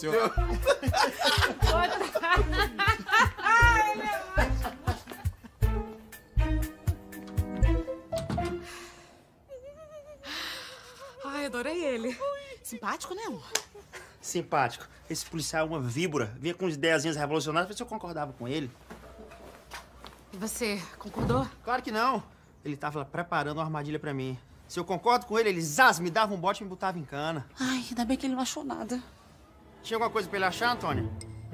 Ai, adorei ele. Simpático, né, amor? Simpático. Esse policial é uma víbora. Vinha com ideiazinhas revolucionárias pra ver se eu concordava com ele. E você, concordou? Claro que não. Ele tava lá preparando uma armadilha pra mim. Se eu concordo com ele, ele me dava um bote e me botava em cana. Ai, ainda bem que ele não achou nada. Tinha alguma coisa pra ele achar, Antônia?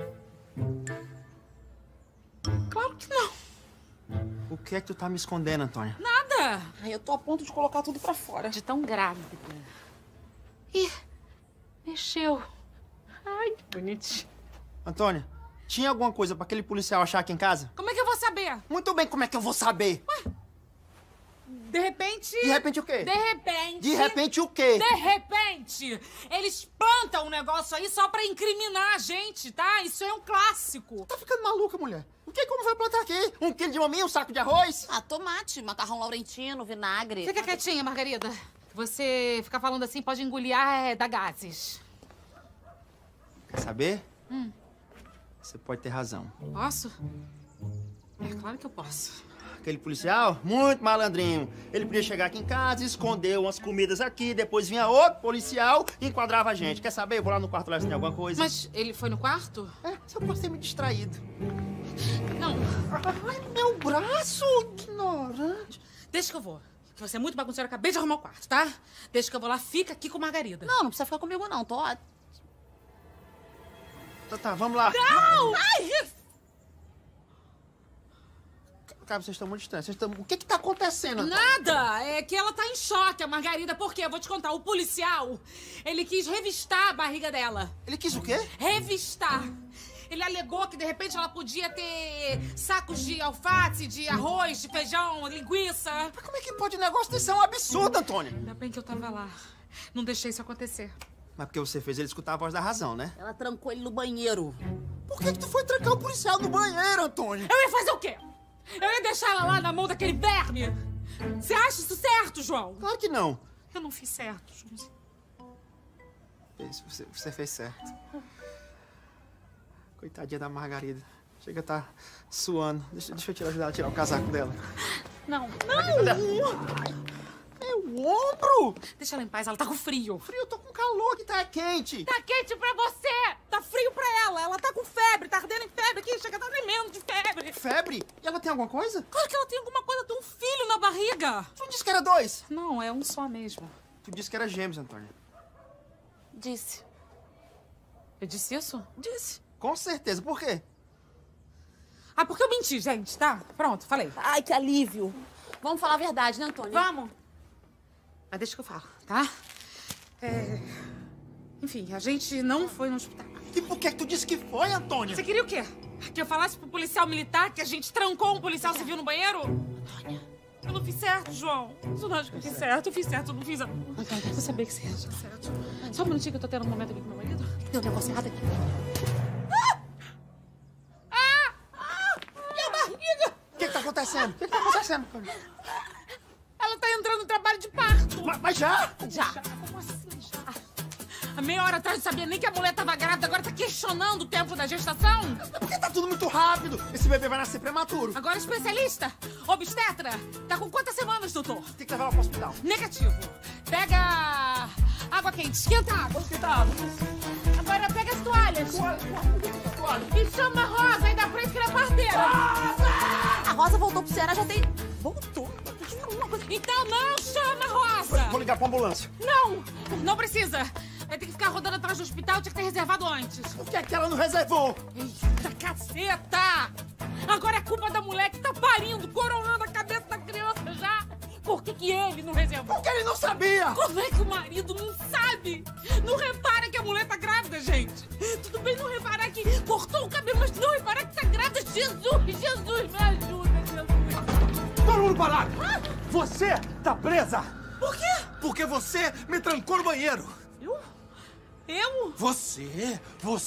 Claro que não. O que é que tu tá me escondendo, Antônia? Nada. Ai, eu tô a ponto de colocar tudo pra fora. De tão grávida. Ih, mexeu. Ai, que bonitinho. Antônia, tinha alguma coisa pra aquele policial achar aqui em casa? Como é que eu vou saber? Muito bem, como é que eu vou saber? Ué? De repente... De repente o quê? De repente... De repente o quê? De repente, eles plantam um negócio aí só pra incriminar a gente, tá? Isso é um clássico. Tá ficando maluca, mulher? O que como vai plantar aqui? 1 quilo de maminha, um saco de arroz? Ah, tomate, macarrão laurentino, vinagre. Fica quietinha, Margarida. Você ficar falando assim pode engolir dá gases. Quer saber? Você pode ter razão. Posso? É claro que eu posso. Aquele policial, muito malandrinho. Ele podia chegar aqui em casa, esconder umas comidas aqui, depois vinha outro policial e enquadrava a gente. Quer saber? Eu vou lá no quarto lá se tem alguma coisa. Mas ele foi no quarto? Só pode ter me distraído. Não. Ai, meu braço, ignorante. Deixa que eu vou. Que você é muito bagunceiro, eu acabei de arrumar o quarto, tá? Deixa que eu vou lá, fica aqui com Margarida. Não, não precisa ficar comigo não, tô... Tá, vamos lá. Não! Ai! Cara, vocês estão muito distantes. O que tá acontecendo? Nada! É que ela tá em choque, a Margarida. Por quê? Eu vou te contar. O policial, ele quis revistar a barriga dela. Ele quis o quê? Revistar. Ele alegou que, de repente, ela podia ter sacos de alface, de arroz, de feijão, linguiça. Mas como é que pode um negócio desse? É um absurdo, Antônia. Ainda bem que eu tava lá. Não deixei isso acontecer. Mas porque você fez ele escutar a voz da razão, né? Ela trancou ele no banheiro. Por que tu foi trancar o policial no banheiro, Antônia? Eu ia fazer o quê? Eu ia deixar ela lá na mão daquele verme? Você acha isso certo? certo, João. Claro que não. Eu não fiz certo, Joãozinho. Você fez certo. Coitadinha da Margarida. Chega a tá suando. Deixa eu ajudar ela a tirar o casaco dela. Não. É o ombro! Deixa ela em paz, ela tá com frio. Frio, eu tô com calor, que tá quente. Tá quente pra você! Tá frio pra ela! Ela tá com febre, tá ardendo em febre aqui, chega a tá tremendo de febre. Febre? E ela tem alguma coisa? Claro que ela tem alguma coisa, tem um filho na barriga. Tu não disse que era 2? Não, é um só mesmo. Tu disse que era gêmeos, Antônia. Disse. Eu disse isso? Disse. Com certeza, por quê? Ah, porque eu menti, gente, tá? Pronto, falei. Ai, que alívio. Vamos falar a verdade, né, Antônia? Vamos. Mas deixa que eu falo, tá? Enfim, a gente não foi no hospital. E por que tu disse que foi, Antônia? Você queria o quê? Que eu falasse pro policial militar que a gente trancou um policial civil no banheiro? Eu não fiz certo, João. Você não acha que eu fiz certo? Eu fiz certo, eu não fiz... Eu sabia que você ia fazer certo. Só um minutinho que eu tô tendo um momento aqui com meu marido. Tem um negócio errado aqui. Minha barriga! O que tá acontecendo? O que tá acontecendo, Antônia? Ela tá entrando no trabalho de parto. Mas já? Já. Como assim já? Há meia hora atrás não sabia nem que a mulher tava grávida, agora tá questionando o tempo da gestação? É porque tá tudo muito rápido. Esse bebê vai nascer prematuro. Agora especialista, obstetra. Tá com quantas semanas, doutor? Tem que levar ela pro hospital. Negativo. Pega água quente, esquenta a água. Esquenta a água. Agora pega as toalhas. Toalha. E chama a Rosa aí da frente que ela é parteira. A Rosa voltou pro Ceará, já tem... Voltou? Deixa eu te falar uma coisa. Então não chama a Rosa. Vou ligar pra ambulância. Não precisa. Vai ter que ficar rodando atrás do hospital, tinha que ter reservado antes. Por que é que ela não reservou? Eita, caceta! Agora é culpa da mulher que tá parindo, coronando a cabeça da criança já. Por que ele não reservou? Porque ele não sabia! Como é que o marido não sabe? Não repara que a mulher tá grávida, gente. Tudo bem não reparar que cortou o cabelo, mas não reparar que tá grávida. Jesus, me ajuda, Jesus. Todo mundo parado! Você tá presa! Por quê? Porque você me trancou no banheiro. Eu? Você?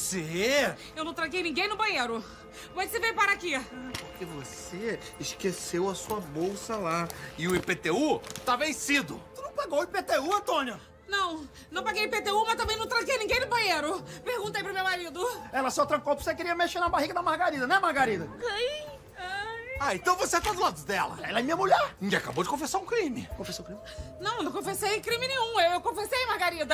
Eu não tranquei ninguém no banheiro. Como é que você veio parar aqui? Porque você esqueceu a sua bolsa lá. E o IPTU tá vencido. Tu não pagou o IPTU, Antônia? Não paguei IPTU, mas também não tranquei ninguém no banheiro. Perguntei pro meu marido. Ela só trancou porque você queria mexer na barriga da Margarida, né, Margarida? Ai. Ah, então você tá do lado dela. Ela é minha mulher. E acabou de confessar um crime. Confessou crime? Não confessei crime nenhum. Eu confessei, Margarida.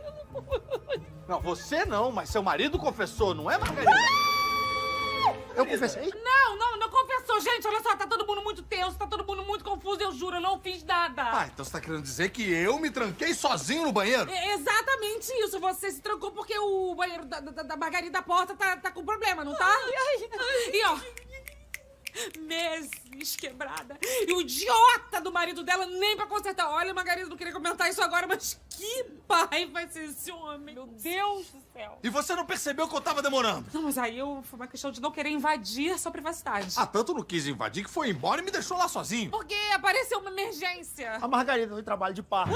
Não, você não, mas seu marido confessou, não é, Margarida? Eu confessei? Não confessou. Gente, olha só, tá todo mundo muito tenso, tá todo mundo muito confuso. Eu juro, eu não fiz nada. Ah, então você tá querendo dizer que eu me tranquei sozinho no banheiro? É exatamente isso. Você se trancou porque o banheiro da Margarida da porta tá com problema, não tá? E ó... meses quebrada. E o idiota do marido dela nem pra consertar. Olha, Margarida, não queria comentar isso agora, mas que pai vai ser esse homem? Meu Deus do céu. E você não percebeu que eu tava demorando? Não, mas aí foi uma questão de não querer invadir a sua privacidade. Ah, tanto não quis invadir que foi embora e me deixou lá sozinho. Porque apareceu uma emergência. A Margarida foi em trabalho de parto.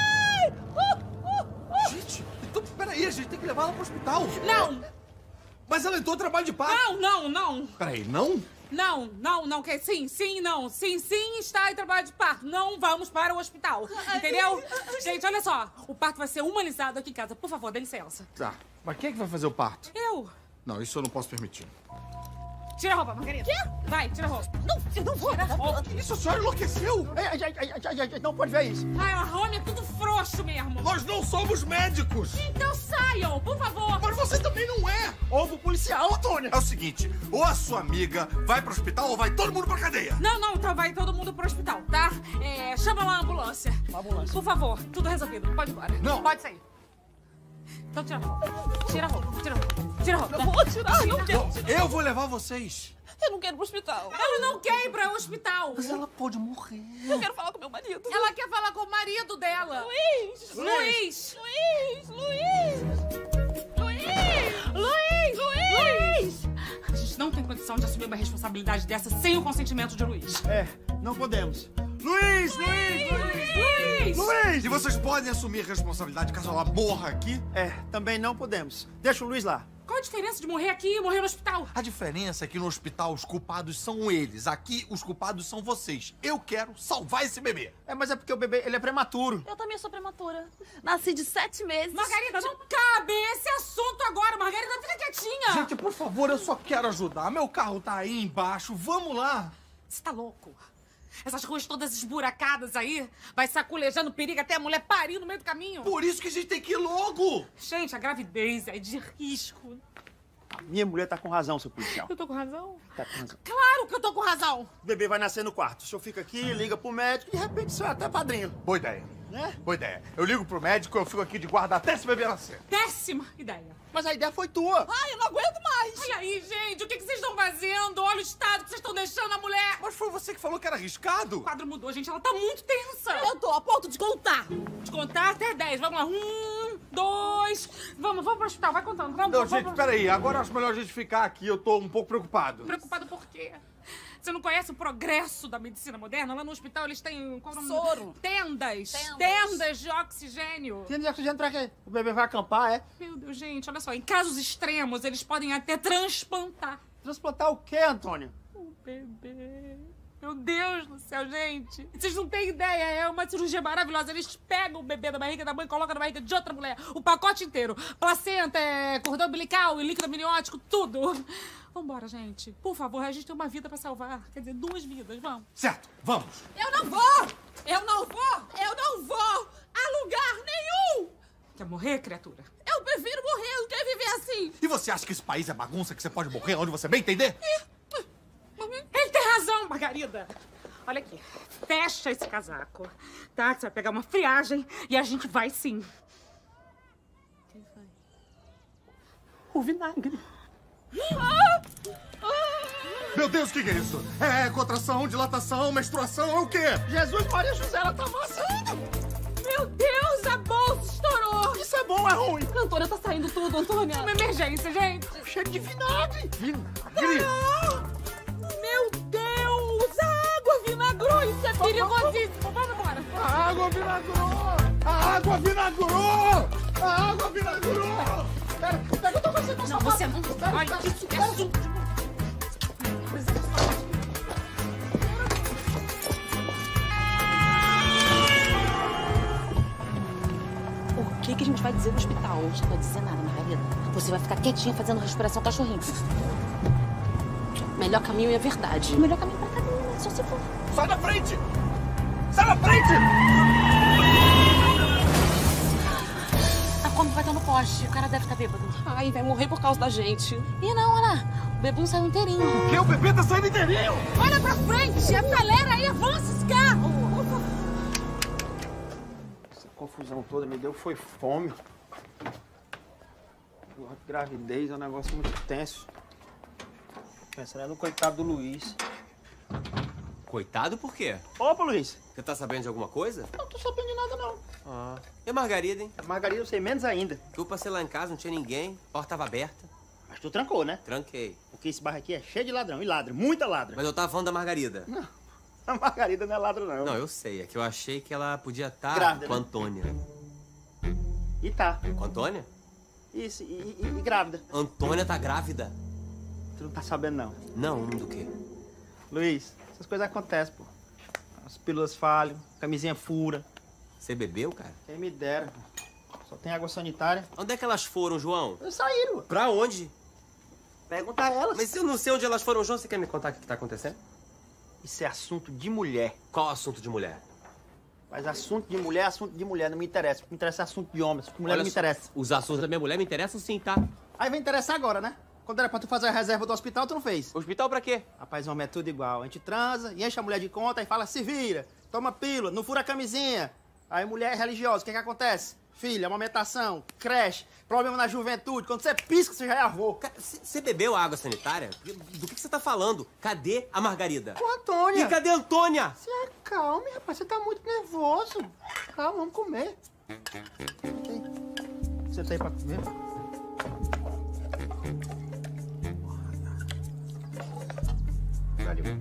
Gente, então peraí, a gente tem que levar ela pro hospital. Não. Mas ela entrou em trabalho de parto. Não. Peraí, não? Não, que sim, não. Sim, está em trabalho de parto. Não vamos para o hospital, entendeu? Gente, olha só, o parto vai ser humanizado aqui em casa. Por favor, dê licença. Tá, mas quem é que vai fazer o parto? Eu. Não, isso eu não posso permitir. Tira a roupa, Margarida. Quê? Vai, tira a roupa. Eu não vou. Tira a roupa. Isso, a senhora enlouqueceu? Não pode ver isso. Ai, a Rome é tudo frouxo mesmo. Nós não somos médicos. Então saiam, por favor. Mas você também não é. Ouve o policial, Antônia. É o seguinte, ou a sua amiga vai pro hospital ou vai todo mundo pra cadeia. Não, então vai todo mundo pro hospital, tá? Chama uma ambulância. Uma ambulância. Por favor, tudo resolvido. Pode ir embora. Não. Pode sair. Então tira a roupa. Tira a roupa. Eu vou tirar, não quero. Eu vou levar vocês. Eu não quero ir pro hospital. Ela não quer ir pro hospital. Mas ela pode morrer. Eu quero falar com meu marido. Ela quer falar com o marido dela. Luiz! A gente não tem condição de assumir uma responsabilidade dessa sem o consentimento de Luiz. Não podemos. Luiz! Luiz! E vocês podem assumir a responsabilidade caso ela morra aqui? Também não podemos. Deixa o Luiz lá. Qual a diferença de morrer aqui e morrer no hospital? A diferença é que no hospital os culpados são eles. Aqui os culpados são vocês. Eu quero salvar esse bebê. Mas é porque o bebê, ele é prematuro. Eu também sou prematura. Nasci de 7 meses. Margarida, não cabe esse assunto agora. Margarida, fica quietinha. Gente, por favor, eu só quero ajudar. Meu carro tá aí embaixo. Vamos lá. Você tá louco? Essas ruas todas esburacadas aí, vai saculejando perigo até a mulher parir no meio do caminho. Por isso que a gente tem que ir logo. Gente, a gravidez é de risco. A minha mulher tá com razão, seu policial. Eu tô com razão? Tá com razão. Claro que eu tô com razão. O bebê vai nascer no quarto. O senhor fica aqui, liga pro médico e de repente o senhor é até padrinho. Boa ideia. Né? Boa ideia. Eu ligo pro médico, eu fico aqui de guarda até esse bebê nascer. Péssima ideia. Mas a ideia foi tua. Ai, eu não aguento mais. Olha aí, gente, o que vocês estão fazendo? Olha o estado que vocês estão deixando a mulher. Mas foi você que falou que era arriscado. O quadro mudou, gente. Ela tá muito tensa. Eu tô a ponto de contar. De contar até 10. Vamos lá. 1, 2... Vamos pro hospital. Vai contando. Vamos, Não, vamos, gente, vamos. peraí. Agora acho melhor a gente ficar aqui. Eu tô um pouco preocupado. Preocupado por quê? Você não conhece o progresso da medicina moderna? Lá no hospital eles têm... Qual é o nome? Soro. Tendas. Tendas. Tendas de oxigênio. Tem de oxigênio pra quê? O bebê vai acampar, é? Meu Deus, gente, olha só. Em casos extremos, eles podem até transplantar. Transplantar o quê, Antônio? O bebê. Meu Deus do céu, gente. Vocês não têm ideia. É uma cirurgia maravilhosa. Eles pegam o bebê da barriga da mãe e colocam na barriga de outra mulher. O pacote inteiro. Placenta, cordão umbilical, líquido amniótico, tudo. Vambora, gente. Por favor, a gente tem uma vida pra salvar. Quer dizer, 2 vidas. Vamos. Certo, vamos. Eu não vou. Eu não vou. Eu não vou a lugar nenhum. Quer morrer, criatura? Eu prefiro morrer. Eu não quero viver assim. E você acha que esse país é bagunça, que você pode morrer onde você bem entender? Ele tem razão, Margarida. Olha aqui. Fecha esse casaco, tá? Você vai pegar uma friagem e a gente vai sim. Quem foi? O vinagre. Meu Deus, o que é isso? É contração, dilatação, menstruação, é o quê? Jesus, Maria José, ela tá amassando. Meu Deus, a bolsa estourou. Isso é bom ou é ruim? Antônia, tá saindo tudo, Antônia. É uma emergência, gente. Cheiro de vinagre. Vinagre? Meu Deus, a água vinagrou. Isso é perigosíssimo. Vamos embora. A água vinagrou! A água vinagrou! A água vinagrou! Pega, eu tô com você. Não, você não. Olha, isso é assunto de... O que a gente vai dizer no hospital? A gente não vai dizer nada, Margarida. Você vai ficar quietinha fazendo respiração cachorrinho. Melhor caminho é a verdade. O melhor caminho pra cada um, é só se for. Sai da frente! Sai da frente! A Kombi vai estar no poste. O cara deve estar bêbado. Ai, vai morrer por causa da gente. Ih, não, olha lá. O bebê saiu inteirinho. O quê? O bebê tá saindo inteirinho! Olha pra frente, acelera aí, avança esse carro. Essa confusão toda me deu foi fome. Gravidez é um negócio muito tenso. Pensando no coitado do Luiz. Coitado por quê? Opa, Luiz. Você tá sabendo de alguma coisa? Não tô sabendo de nada, não. Ah. E a Margarida, hein? A Margarida eu sei menos ainda. Eu passei lá em casa, não tinha ninguém, a porta tava aberta. Mas tu trancou, né? Tranquei. Porque esse bairro aqui é cheio de ladrão. E ladra, muita ladra. Mas eu tava falando da Margarida. Não, a Margarida não é ladra, não. Não, eu sei. É que eu achei que ela podia estar Grávida, com a né? Antônia. E tá. Com a Antônia? Isso, e grávida. Antônia tá grávida? Tu não tá sabendo, não. Não, do quê? Luiz, essas coisas acontecem, pô. As pílulas falham, camisinha fura. Você bebeu, cara? Quem me dera, pô. Só tem água sanitária. Onde é que elas foram, João? Eles saíram. Pra onde? Pergunta a elas. Mas eu não sei onde elas foram, João. Você quer me contar o que tá acontecendo? Isso é assunto de mulher. Qual assunto de mulher? Mas assunto de mulher é assunto de mulher, não me interessa. O que me interessa é assunto de homem. Mulher Olha não me só, interessa. Os assuntos da minha mulher me interessam sim, tá? Aí vai interessar agora, né? Quando era pra tu fazer a reserva do hospital, tu não fez. Hospital pra quê? Rapaz, homem, é tudo igual. A gente transa e enche a mulher de conta e fala, se vira, toma pílula, não fura a camisinha. Aí mulher é religiosa, o que que acontece? Filha, amamentação, creche, problema na juventude. Quando você pisca, você já é avô. Você bebeu água sanitária? Do que você tá falando? Cadê a Margarida? Com a Antônia. E cadê a Antônia? Se acalme, rapaz, você tá muito nervoso. Calma, vamos comer. Você tá aí pra comer? Valeu.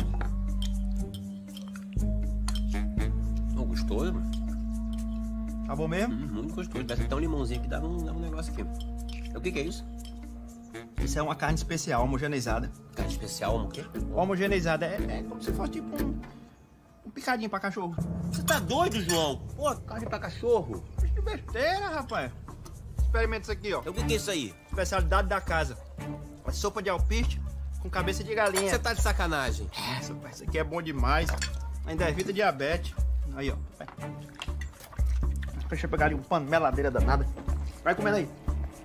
Não gostou, mano? Tá bom mesmo? Muito gostoso. Parece até um limãozinho que dá um negócio aqui. O que é isso? Isso é uma carne especial, homogeneizada. Carne especial, o quê? Homogeneizada é como se fosse tipo um picadinho pra cachorro. Você tá doido, João? Pô, carne pra cachorro. Que besteira, rapaz. Experimenta isso aqui, ó. O que é isso aí? Especialidade da casa. É sopa de alpiste com cabeça de galinha. Você tá de sacanagem. Isso aqui é bom demais. Ainda evita diabetes. Aí, ó. Deixa eu pegar ali um pano, meladeira danada. Vai comendo aí.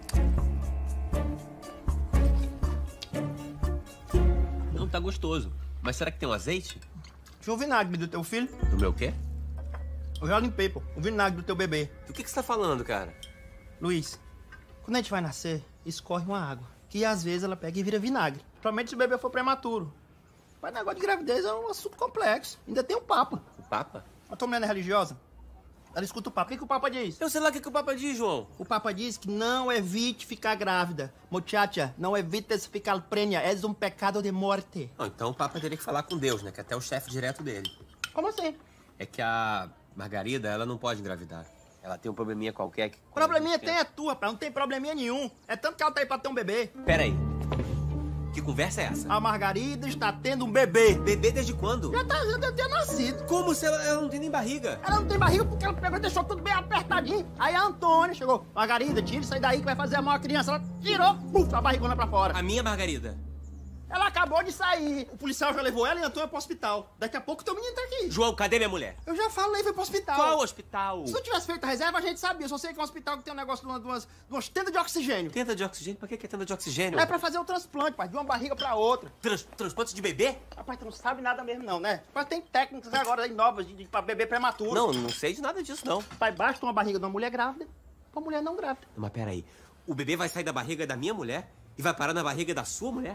Não, tá gostoso. Mas será que tem um azeite? Tinha o vinagre do teu filho. Do meu quê? Eu já limpei, pô. O vinagre do teu bebê. Do que você tá falando, cara? Luiz, quando a gente vai nascer, escorre uma água. Que às vezes ela pega e vira vinagre. Principalmente se o bebê for prematuro. Mas negócio de gravidez é um assunto complexo. Ainda tem o Papa. O Papa? A tua mulher é religiosa? Ela escuta o Papa. O que o Papa diz? Eu sei lá o que o Papa diz, João. O Papa diz que não evite ficar grávida. Muchacha, não evites ficar prenha. É um pecado de morte. Não, então o Papa teria que falar com Deus, né? Que é até o chefe direto dele. Como assim? É que a Margarida, ela não pode engravidar. Ela tem um probleminha qualquer que... Probleminha tem é tua, pai. Não tem probleminha nenhum. É tanto que ela tá aí pra ter um bebê. Pera aí. Que conversa é essa? A Margarida está tendo um bebê. Bebê desde quando? Já deve ter nascido. Como se ela não tem nem barriga? Ela não tem barriga porque ela pegou e deixou tudo bem apertadinho. Aí a Antônia chegou. Margarida, tira isso aí daí que vai fazer a maior criança. Ela tirou, puf, a barrigona pra fora. A minha Margarida? Ela acabou de sair. O policial já levou ela e a Antônia pro hospital. Daqui a pouco o teu menino tá aqui. João, cadê minha mulher? Eu já falei, foi pro hospital. Qual hospital? Se não tivesse feito a reserva, a gente sabia. Eu só sei que é um hospital que tem um negócio de umas tendas de oxigênio. Tenda de oxigênio? Pra que é tenda de oxigênio? É pra fazer o transplante, pai, de uma barriga pra outra. Transplante de bebê? Rapaz, tu não sabe nada mesmo não, né? Mas tem técnicas agora aí novas pra bebê prematuro. Não sei de nada disso, não. Pai, basta uma barriga de uma mulher grávida pra uma mulher não grávida. Mas peraí, o bebê vai sair da barriga da minha mulher e vai parar na barriga da sua mulher?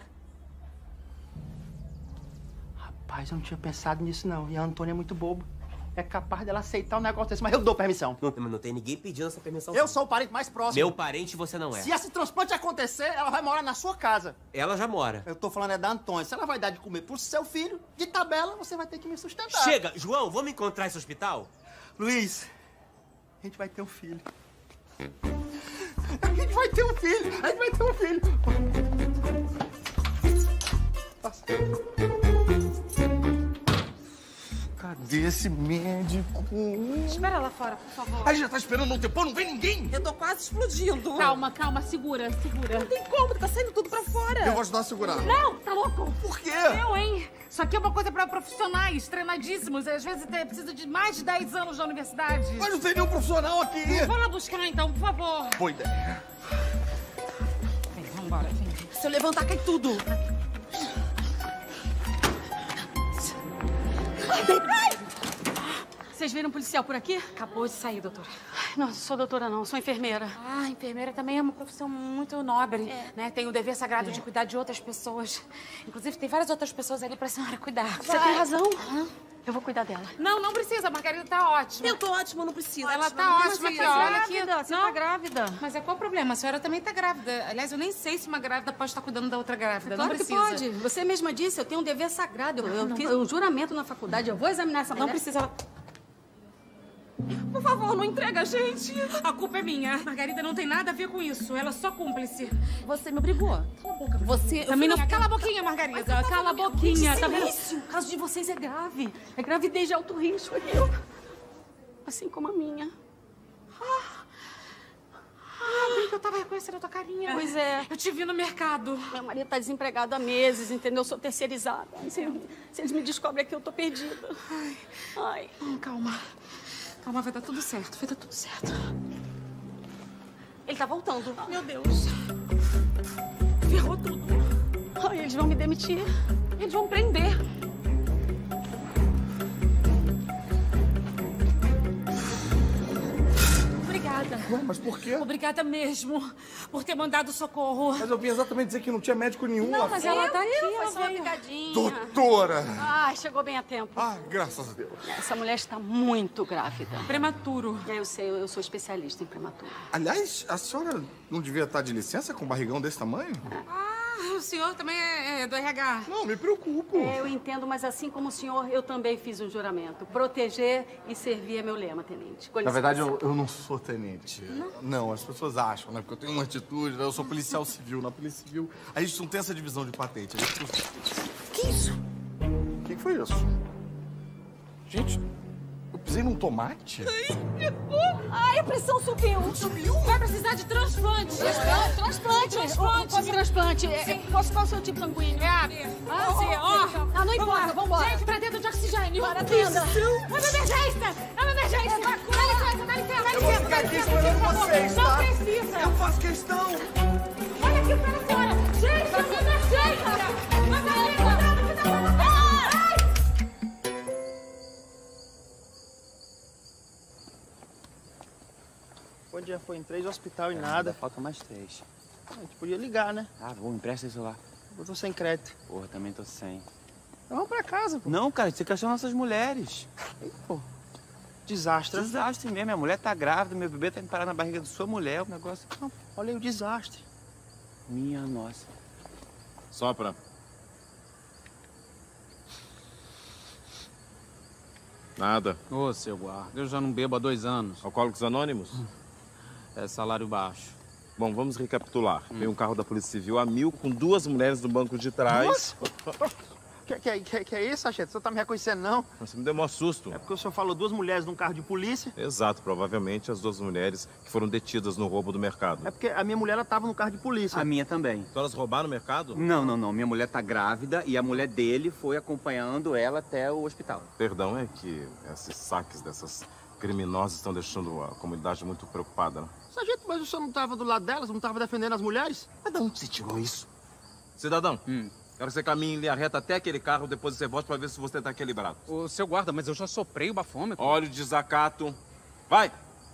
Rapaz, eu não tinha pensado nisso, não. E a Antônia é muito boba. É capaz dela aceitar um negócio desse, mas eu dou permissão. Não tem ninguém pedindo essa permissão. Eu sou o parente mais próximo. Meu parente você não é. Se esse transplante acontecer, ela vai morar na sua casa. Ela já mora. Eu tô falando é da Antônia. Se ela vai dar de comer pro seu filho, de tabela, você vai ter que me sustentar. Chega! João, vamos encontrar esse hospital? Luiz, a gente vai ter um filho. A gente vai ter um filho. A gente vai ter um filho. Passa. Cadê esse médico? Espera lá fora, por favor. A gente já tá esperando um tempão, não vem ninguém. Eu tô quase explodindo. Calma, segura. Não tem como, tá saindo tudo pra fora. Eu vou ajudar a segurar. Não, tá louco? Por quê? Eu, hein? Isso aqui é uma coisa pra profissionais, treinadíssimos. Às vezes precisa de mais de 10 anos na universidade. Mas não tem nenhum profissional aqui. Vou lá buscar então, por favor. Boa ideia. Vem, vambora, vem. Se eu levantar, cai tudo. Vocês viram um policial por aqui? Acabou de sair, doutora. Não, sou doutora não, sou enfermeira. Ah, enfermeira também é uma profissão muito nobre, né? Tem o dever sagrado de cuidar de outras pessoas. Inclusive, tem várias outras pessoas ali pra senhora cuidar. Você tem razão. Eu vou cuidar dela. Não precisa. A Margarida tá ótima. Eu tô ótima, não precisa. Ela tá ótima aqui, olha aqui. Você tá grávida. Mas qual o problema? A senhora também tá grávida. Aliás, eu nem sei se uma grávida pode estar cuidando da outra grávida. Claro não que precisa. pode. Você mesma disse, eu tenho um dever sagrado. Eu fiz um juramento na faculdade. Eu vou examinar essa mulher. Não precisa. Por favor, não entrega a gente. A culpa é minha. Margarida não tem nada a ver com isso. Ela é só cúmplice. Você me obrigou. Cala a boca. Você... Também não... Cala a boquinha, Margarida. Cala a boquinha. Tá vendo? O caso de vocês é grave. É gravidez de alto risco. Assim como a minha. Bem que eu tava reconhecendo a tua carinha. Pois é. Eu te vi no mercado. Meu marido tá desempregado há meses, entendeu? Eu sou terceirizada. Se eles me descobrem aqui, eu tô perdida. Ai. Calma. Calma, vai dar tudo certo. Vai dar tudo certo. Ele tá voltando. Meu Deus. Ferrou tudo. Ai, eles vão me demitir. Eles vão prender. Obrigada. Ué, mas por quê? Obrigada mesmo por ter mandado socorro. Mas eu vim exatamente dizer que não tinha médico nenhum lá Não, mas fora. ela tá aqui, Foi ela só uma veio. ligadinha. Doutora! Ai, chegou bem a tempo. Ah, graças a Deus. Essa mulher está muito grávida. Prematuro. Eu sei, eu sou especialista em prematuro. Aliás, a senhora não devia estar de licença com um barrigão desse tamanho? Ah, senhor também é do RH. Não, me preocupo. Eu entendo, mas assim como o senhor, eu também fiz um juramento. Proteger e servir é meu lema, tenente. Na verdade, eu não sou tenente. Não, as pessoas acham, né? Porque eu tenho uma atitude, né? Eu sou policial civil. Na Polícia Civil, a gente não tem essa divisão de patente. Que isso? O que foi isso? Gente, eu pisei num tomate? Ai, a pressão subiu. Subiu? Vai precisar de transplante. Transplante. Transplante. Qual o seu tipo sanguíneo? É A, B. Ah, não importa, vambora. Gente, pra dentro de oxigênio. Para dentro. É uma emergência. É uma emergência. Dá licença. Eu vou ficar aqui esperando vocês, tá? Não precisa. Eu faço questão. Olha aqui para fora. Gente, é uma emergência. Onde já foi em 3 hospital e nada. Falta mais 3. A gente podia ligar, né? Ah, vou, empresta esse celular. Eu tô sem crédito. Porra, também tô sem. Então vamos pra casa, pô. Não, cara, você quer achar nossas mulheres. Aí, pô. Desastre. Desastre mesmo. Minha mulher tá grávida, meu bebê tá indo parar na barriga da sua mulher. O negócio... Não, olha aí o desastre. Minha nossa. Sopra. Nada. Ô, seu guarda, eu já não bebo há 2 anos. Alcoólicos Anônimos? É salário baixo. Bom, vamos recapitular. Veio um carro da Polícia Civil a 1000 com 2 mulheres no banco de trás. Que é isso, sargento? Você não tá me reconhecendo, não? Você me deu um susto. É porque o senhor falou 2 mulheres num carro de polícia? Exato, provavelmente as 2 mulheres que foram detidas no roubo do mercado. É porque a minha mulher, ela tava no carro de polícia. A minha também. Então elas roubaram o mercado? Não. Minha mulher tá grávida e a mulher dele foi acompanhando ela até o hospital. Perdão, é que esses saques dessas criminosas estão deixando a comunidade muito preocupada, né? Sargento, mas o senhor não tava do lado delas? Não tava defendendo as mulheres? Mas de onde você tirou isso? Cidadão, quero que você caminhe em linha reta até aquele carro, depois você volte pra ver se você tá equilibrado. Ô, seu guarda, mas eu já soprei o bafômetro. Olha o desacato. Vai!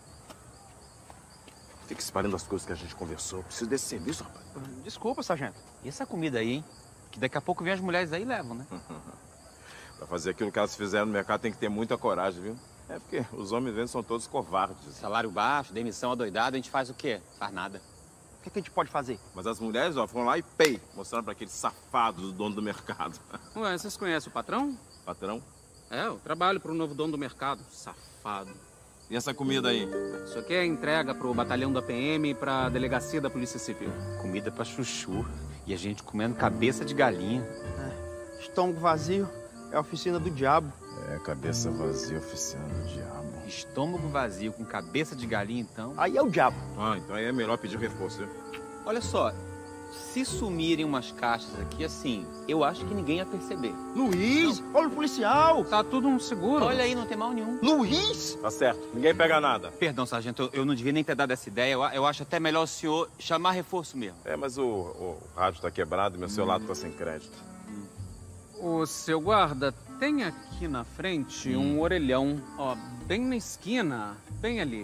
Fica espalhando as coisas que a gente conversou. Preciso desse serviço, rapaz. Desculpa, sargento. E essa comida aí, hein? Que daqui a pouco vem as mulheres aí e levam, né? Pra fazer aquilo que elas fizeram no mercado tem que ter muita coragem, viu? É porque os homens vendo são todos covardes. Salário baixo, demissão adoidada, a gente faz o quê? Faz nada. O que a gente pode fazer? Mas as mulheres, ó, foram lá e pei, mostrando pra aquele safado do dono do mercado. Ué, vocês conhecem o patrão? Patrão? É, eu trabalho pro novo dono do mercado. Safado. E essa comida aí? Isso aqui é entrega pro batalhão da PM e pra delegacia da Polícia Civil. Comida pra chuchu. E a gente comendo cabeça de galinha. Estômago vazio é a oficina do diabo. É, cabeça vazia, oficina do diabo. Estômago vazio com cabeça de galinha, então... Aí é o diabo. Ah, então aí é melhor pedir reforço, viu? Olha só, se sumirem umas caixas aqui, assim, eu acho que ninguém ia perceber. Luiz, olha o policial. Tá tudo um seguro. Olha aí, não tem mal nenhum. Luiz? Tá certo, ninguém pega nada. Perdão, sargento, eu não devia nem ter dado essa ideia. Eu acho até melhor o senhor chamar reforço mesmo. É, mas o rádio tá quebrado e meu celular tá sem crédito. Ô, seu guarda, tem aqui na frente um orelhão, ó, bem na esquina, bem ali.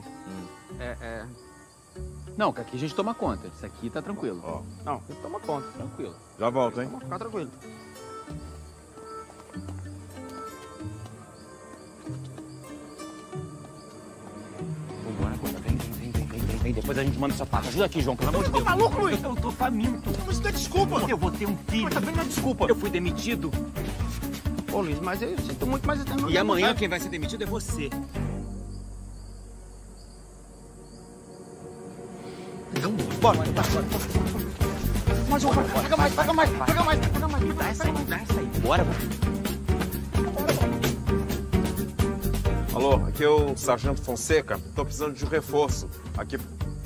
Não, que aqui a gente toma conta. Isso aqui tá tranquilo. Ó. Não, toma conta. Tranquilo. Já volto, hein? Fica tranquilo. Vambora, agora. Vem. Depois a gente manda essa pata. Ajuda aqui, João, pelo amor de Deus. Tá maluco, Luiz? Eu tô faminto. Mas isso é desculpa. Eu vou ter um filho. Mas também não é desculpa. Eu fui demitido. Ô, Luiz, mas eu sinto muito, mas eu tenho... E amanhã quem vai ser demitido é você. Então, bora. Mais uma, paga mais. Dá essa aí. Bora. Alô, aqui é o Sargento Fonseca. Tô precisando de um reforço. Aqui...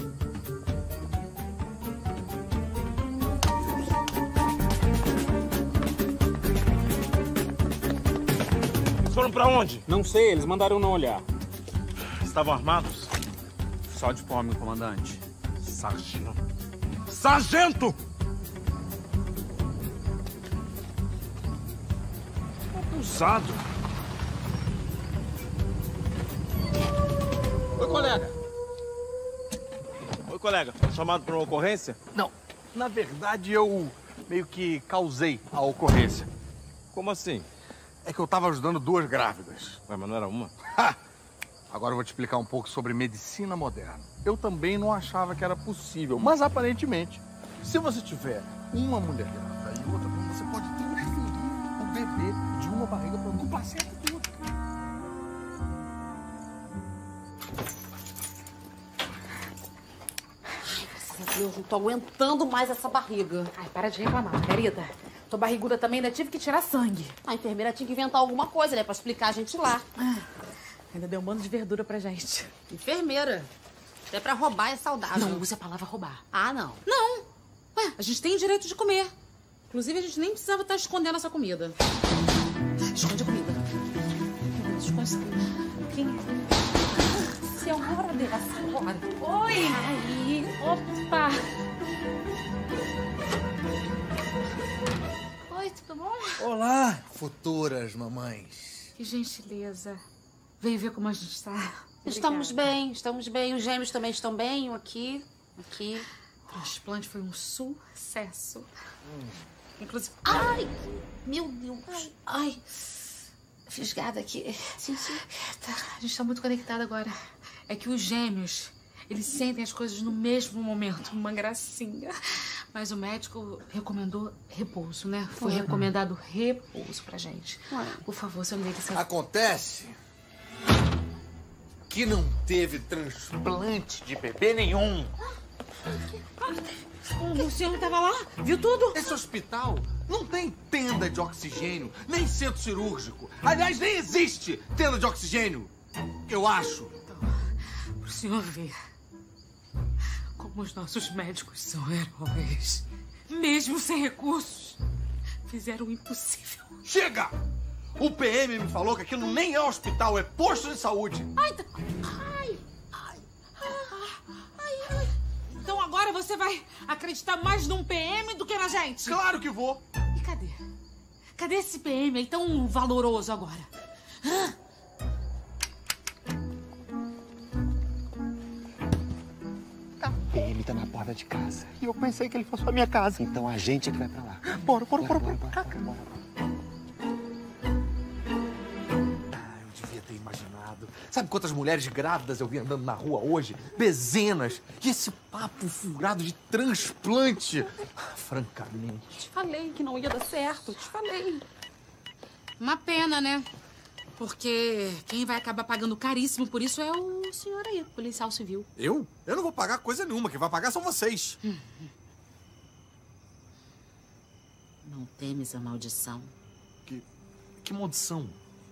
Foram pra onde? Não sei, eles mandaram não olhar. Estavam armados? Só de fome, comandante. Sargento! Sargento! Abusado! Oi, colega. Oi, colega. Chamado por uma ocorrência? Não. Na verdade, eu meio que causei a ocorrência. Como assim? É que eu tava ajudando 2 grávidas. Ué, mas não era uma? Agora eu vou te explicar um pouco sobre medicina moderna. Eu também não achava que era possível, mas aparentemente, se você tiver uma mulher grávida outra, você pode transferir o bebê de uma barriga para outra, com placenta e tudo. Eu não tô aguentando mais essa barriga. Ai, para de reclamar, Margarida. Tô barriguda também, ainda tive que tirar sangue. A enfermeira tinha que inventar alguma coisa, né? Pra explicar a gente lá. Ainda deu um bando de verdura pra gente. Enfermeira. Até pra roubar é saudável. Não use a palavra roubar. Ah, não. Não. Ué, a gente tem o direito de comer. Inclusive, a gente nem precisava estar escondendo essa comida. Esconde a comida. Esconde. Quem? Se é uma hora dessa agora. Oi! Aí. Opa! Oi, tudo bom? Olá, futuras mamães. Que gentileza. Veio ver como a gente está. Estamos bem, estamos bem. Os gêmeos também estão bem. Aqui. O transplante foi um sucesso. Inclusive... Ai! Meu Deus! Ai! Fisgada aqui. Sim. Tá, a gente tá muito conectada agora. É que os gêmeos, eles sentem as coisas no mesmo momento. Uma gracinha. Mas o médico recomendou repouso, né? Foi recomendado repouso pra gente. Por favor, seu amigo. Acontece que não teve transplante de bebê nenhum. O Luciano tava lá? Viu tudo? Esse hospital não tem tenda de oxigênio, nem centro cirúrgico. Aliás, nem existe tenda de oxigênio, eu acho. Então, pro senhor ver como os nossos médicos são heróis. Mesmo sem recursos, fizeram o impossível. Chega! O PM me falou que aquilo nem é hospital, é posto de saúde. Então agora você vai acreditar mais num PM do que na gente? Claro que vou. E cadê? Cadê esse PM aí tão valoroso agora? Hã? O PM tá na porta de casa. E eu pensei que ele fosse pra minha casa. Então a gente é que vai pra lá. Bora. Eu devia ter imaginado. Sabe quantas mulheres grávidas eu vi andando na rua hoje? Dezenas. E esse papo furado de transplante. Francamente. Te falei que não ia dar certo. Te falei. Uma pena, né? Porque quem vai acabar pagando caríssimo por isso é o senhor aí, policial civil. Eu? Eu não vou pagar coisa nenhuma. Quem vai pagar são vocês. Não temes a maldição. Que maldição?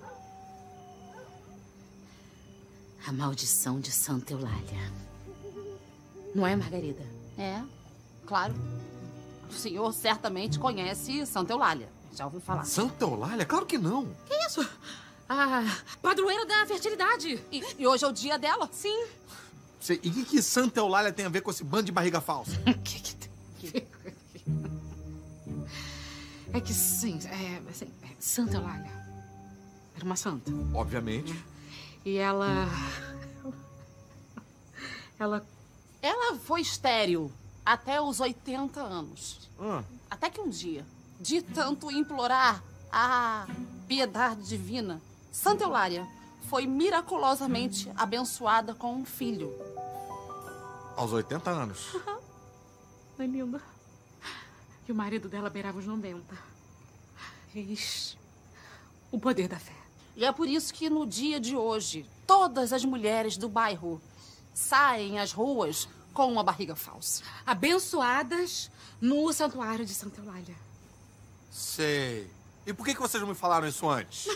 A maldição de Santa Eulália. Não é, Margarida? É, claro. O senhor certamente conhece Santa Eulália. Já ouviu falar? Santa Eulália? Claro que não. Que isso? A padroeira da fertilidade. E hoje é o dia dela? Sim. E o que Santa Eulália tem a ver com esse bando de barriga falsa? É que sim, Santa Eulália era uma santa. Obviamente. E ela foi estéril até os 80 anos. Até que um dia, de tanto implorar a piedade divina, Santa Eulália foi miraculosamente abençoada com um filho. Aos 80 anos. Ai, linda. E o marido dela beirava os 90. Eis o poder da fé. E é por isso que no dia de hoje, todas as mulheres do bairro saem às ruas com uma barriga falsa. Abençoadas no santuário de Santa Eulália. Sei. E por que vocês não me falaram isso antes?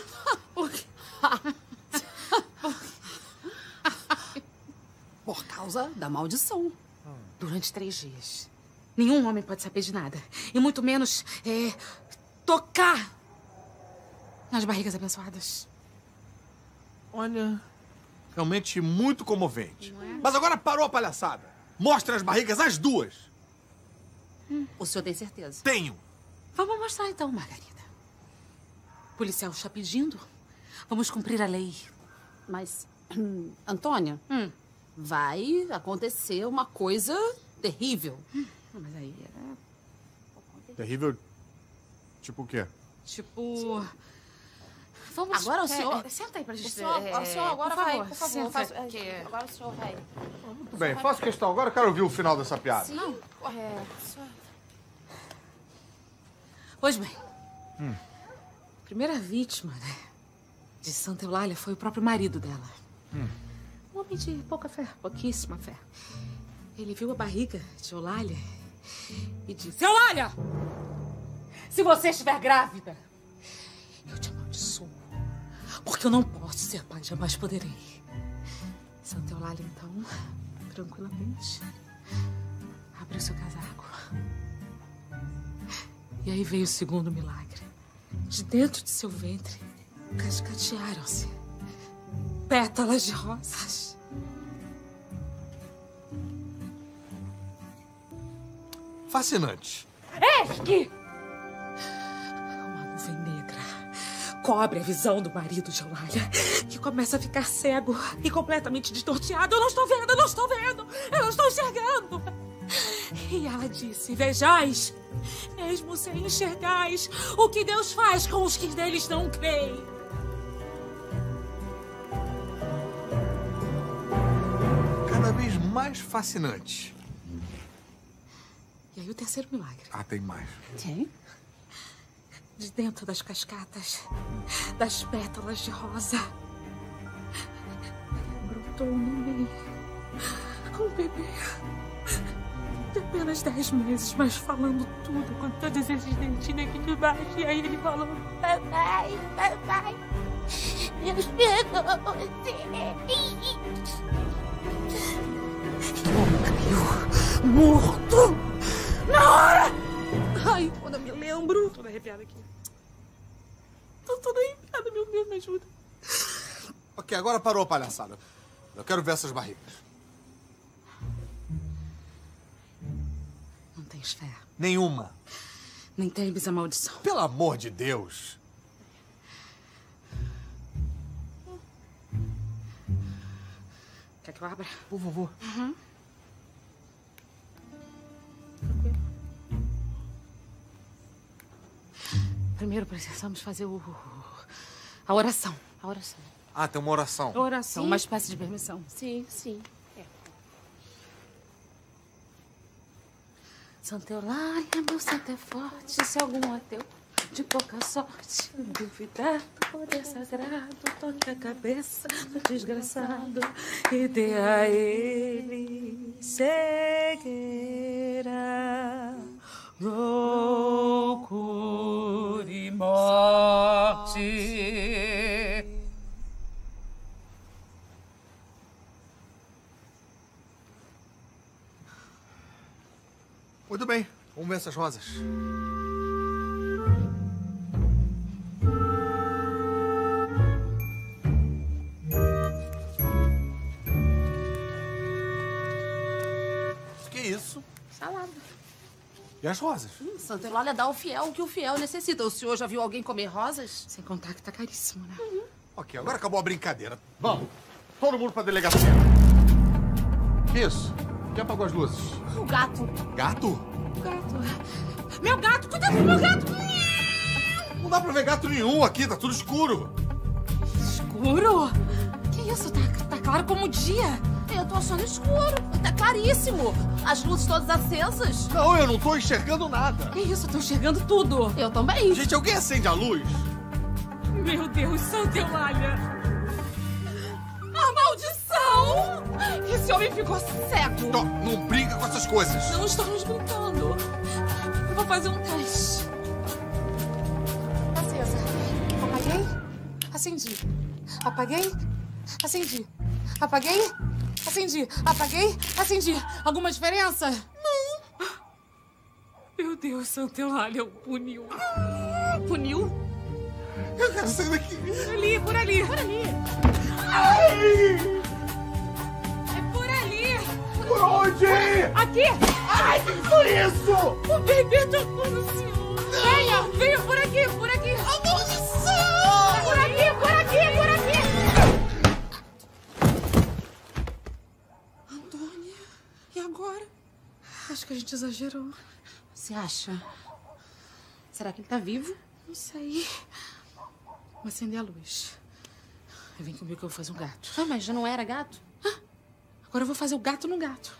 Por causa da maldição. Durante 3 dias. Nenhum homem pode saber de nada. E muito menos tocar nas barrigas abençoadas. Olha, realmente muito comovente. Mas agora parou a palhaçada. Mostra as barrigas, as duas. O senhor tem certeza? Tenho. Vamos mostrar então, Margarida. O policial está pedindo. Vamos cumprir a lei. Mas, Antônia, vai acontecer uma coisa terrível. Mas aí Terrível? Tipo o quê? Tipo... Vamos... Agora o senhor... Senta aí pra gente... O senhor agora por vai, favor, por favor. senta Faz, aqui. agora o senhor vai. Muito bem, faço questão. Agora eu quero ouvir o final dessa piada. Não. Pois bem, a primeira vítima, né, de Santa Eulália foi o próprio marido dela. Um homem de pouca fé, pouquíssima fé. Ele viu a barriga de Eulália e disse: Eulália! Se você estiver grávida, eu te amaldiçoo. Porque eu não posso ser pai, jamais poderei. Santa Eulália, então, tranquilamente, abriu seu casaco. E aí veio o segundo milagre. De dentro de seu ventre, cascatearam-se pétalas de rosas. Fascinante. Esque! Uma nuvem negra cobre a visão do marido de Eulália, que começa a ficar cego e completamente desnorteado. Eu não estou vendo, eu não estou vendo, eu não estou enxergando. E ela disse: vejais, mesmo sem enxergais, o que Deus faz com os que neles não creem. Cada vez mais fascinante. E aí o terceiro milagre. Ah, tem mais. Tem? De dentro das cascatas, das pétalas de rosa, brotou um neném, um bebê de apenas 10 meses, mas falando tudo com todos esses dentinhos aqui de baixo. E aí ele falou: papai, papai, Deus perdoe. O homem caiu morto na hora. Ai, quando eu me lembro, toda arrepiada aqui. Tô toda arrepiada, meu Deus, me ajuda. Ok, agora parou a palhaçada. Eu quero ver essas barrigas. Não tens fé? Nenhuma. Nem temes a maldição. Pelo amor de Deus. Quer que eu abra? Por favor. Uhum. Primeiro precisamos fazer a oração. A oração. Ah, tem uma oração. A oração, Sim. uma espécie de permissão. Sim, sim. Santa Eulália, meu santo é forte, se algum ateu de pouca sorte duvidar do poder sagrado, toque a cabeça do desgraçado e dê a ele cegueira, loucura e morte. Muito bem, vamos ver essas rosas. Que isso? Salada. E as rosas? Santa Eulália dá ao fiel o que o fiel necessita. O senhor já viu alguém comer rosas? Sem contar que tá caríssimo, né? Ok, agora acabou a brincadeira. Vamos, todo mundo pra delegacia. Que isso? Quem apagou as luzes? O gato. Gato? Gato. Meu gato! Cuidado do meu gato! Não dá pra ver gato nenhum aqui, tá tudo escuro. Escuro? Que isso? Tá claro como o dia. Eu tô achando escuro. Tá claríssimo. As luzes todas acesas. Não, eu não tô enxergando nada. Que isso? Eu tô enxergando tudo. Eu também. Gente, alguém acende a luz? Meu Deus, Santa Eulália. A maldição! Esse homem ficou cego. Não brinca com essas coisas. Não estamos brincando. Eu vou fazer um teste. Acesa. Apaguei. Acendi. Apaguei. Acendi. Apaguei. Acendi. Apaguei. Acendi. Alguma diferença? Não. Meu Deus, Santa Eulália puniu. Puniu? Eu quero sair daqui. Por ali, por ali. Por ali. Ai! É por ali. Por onde? Aqui. Ai, que foi isso? O bebê tocou no senhor. Venha, venha por aqui, por aqui. A maldição! Por aqui, por aqui, por aqui. Antônia, e agora? Acho que a gente exagerou. Você acha? Será que ele tá vivo? Não sei. Vou acender a luz. Vem comigo que eu vou fazer um gato. Ah, mas já não era gato? Agora eu vou fazer o gato no gato.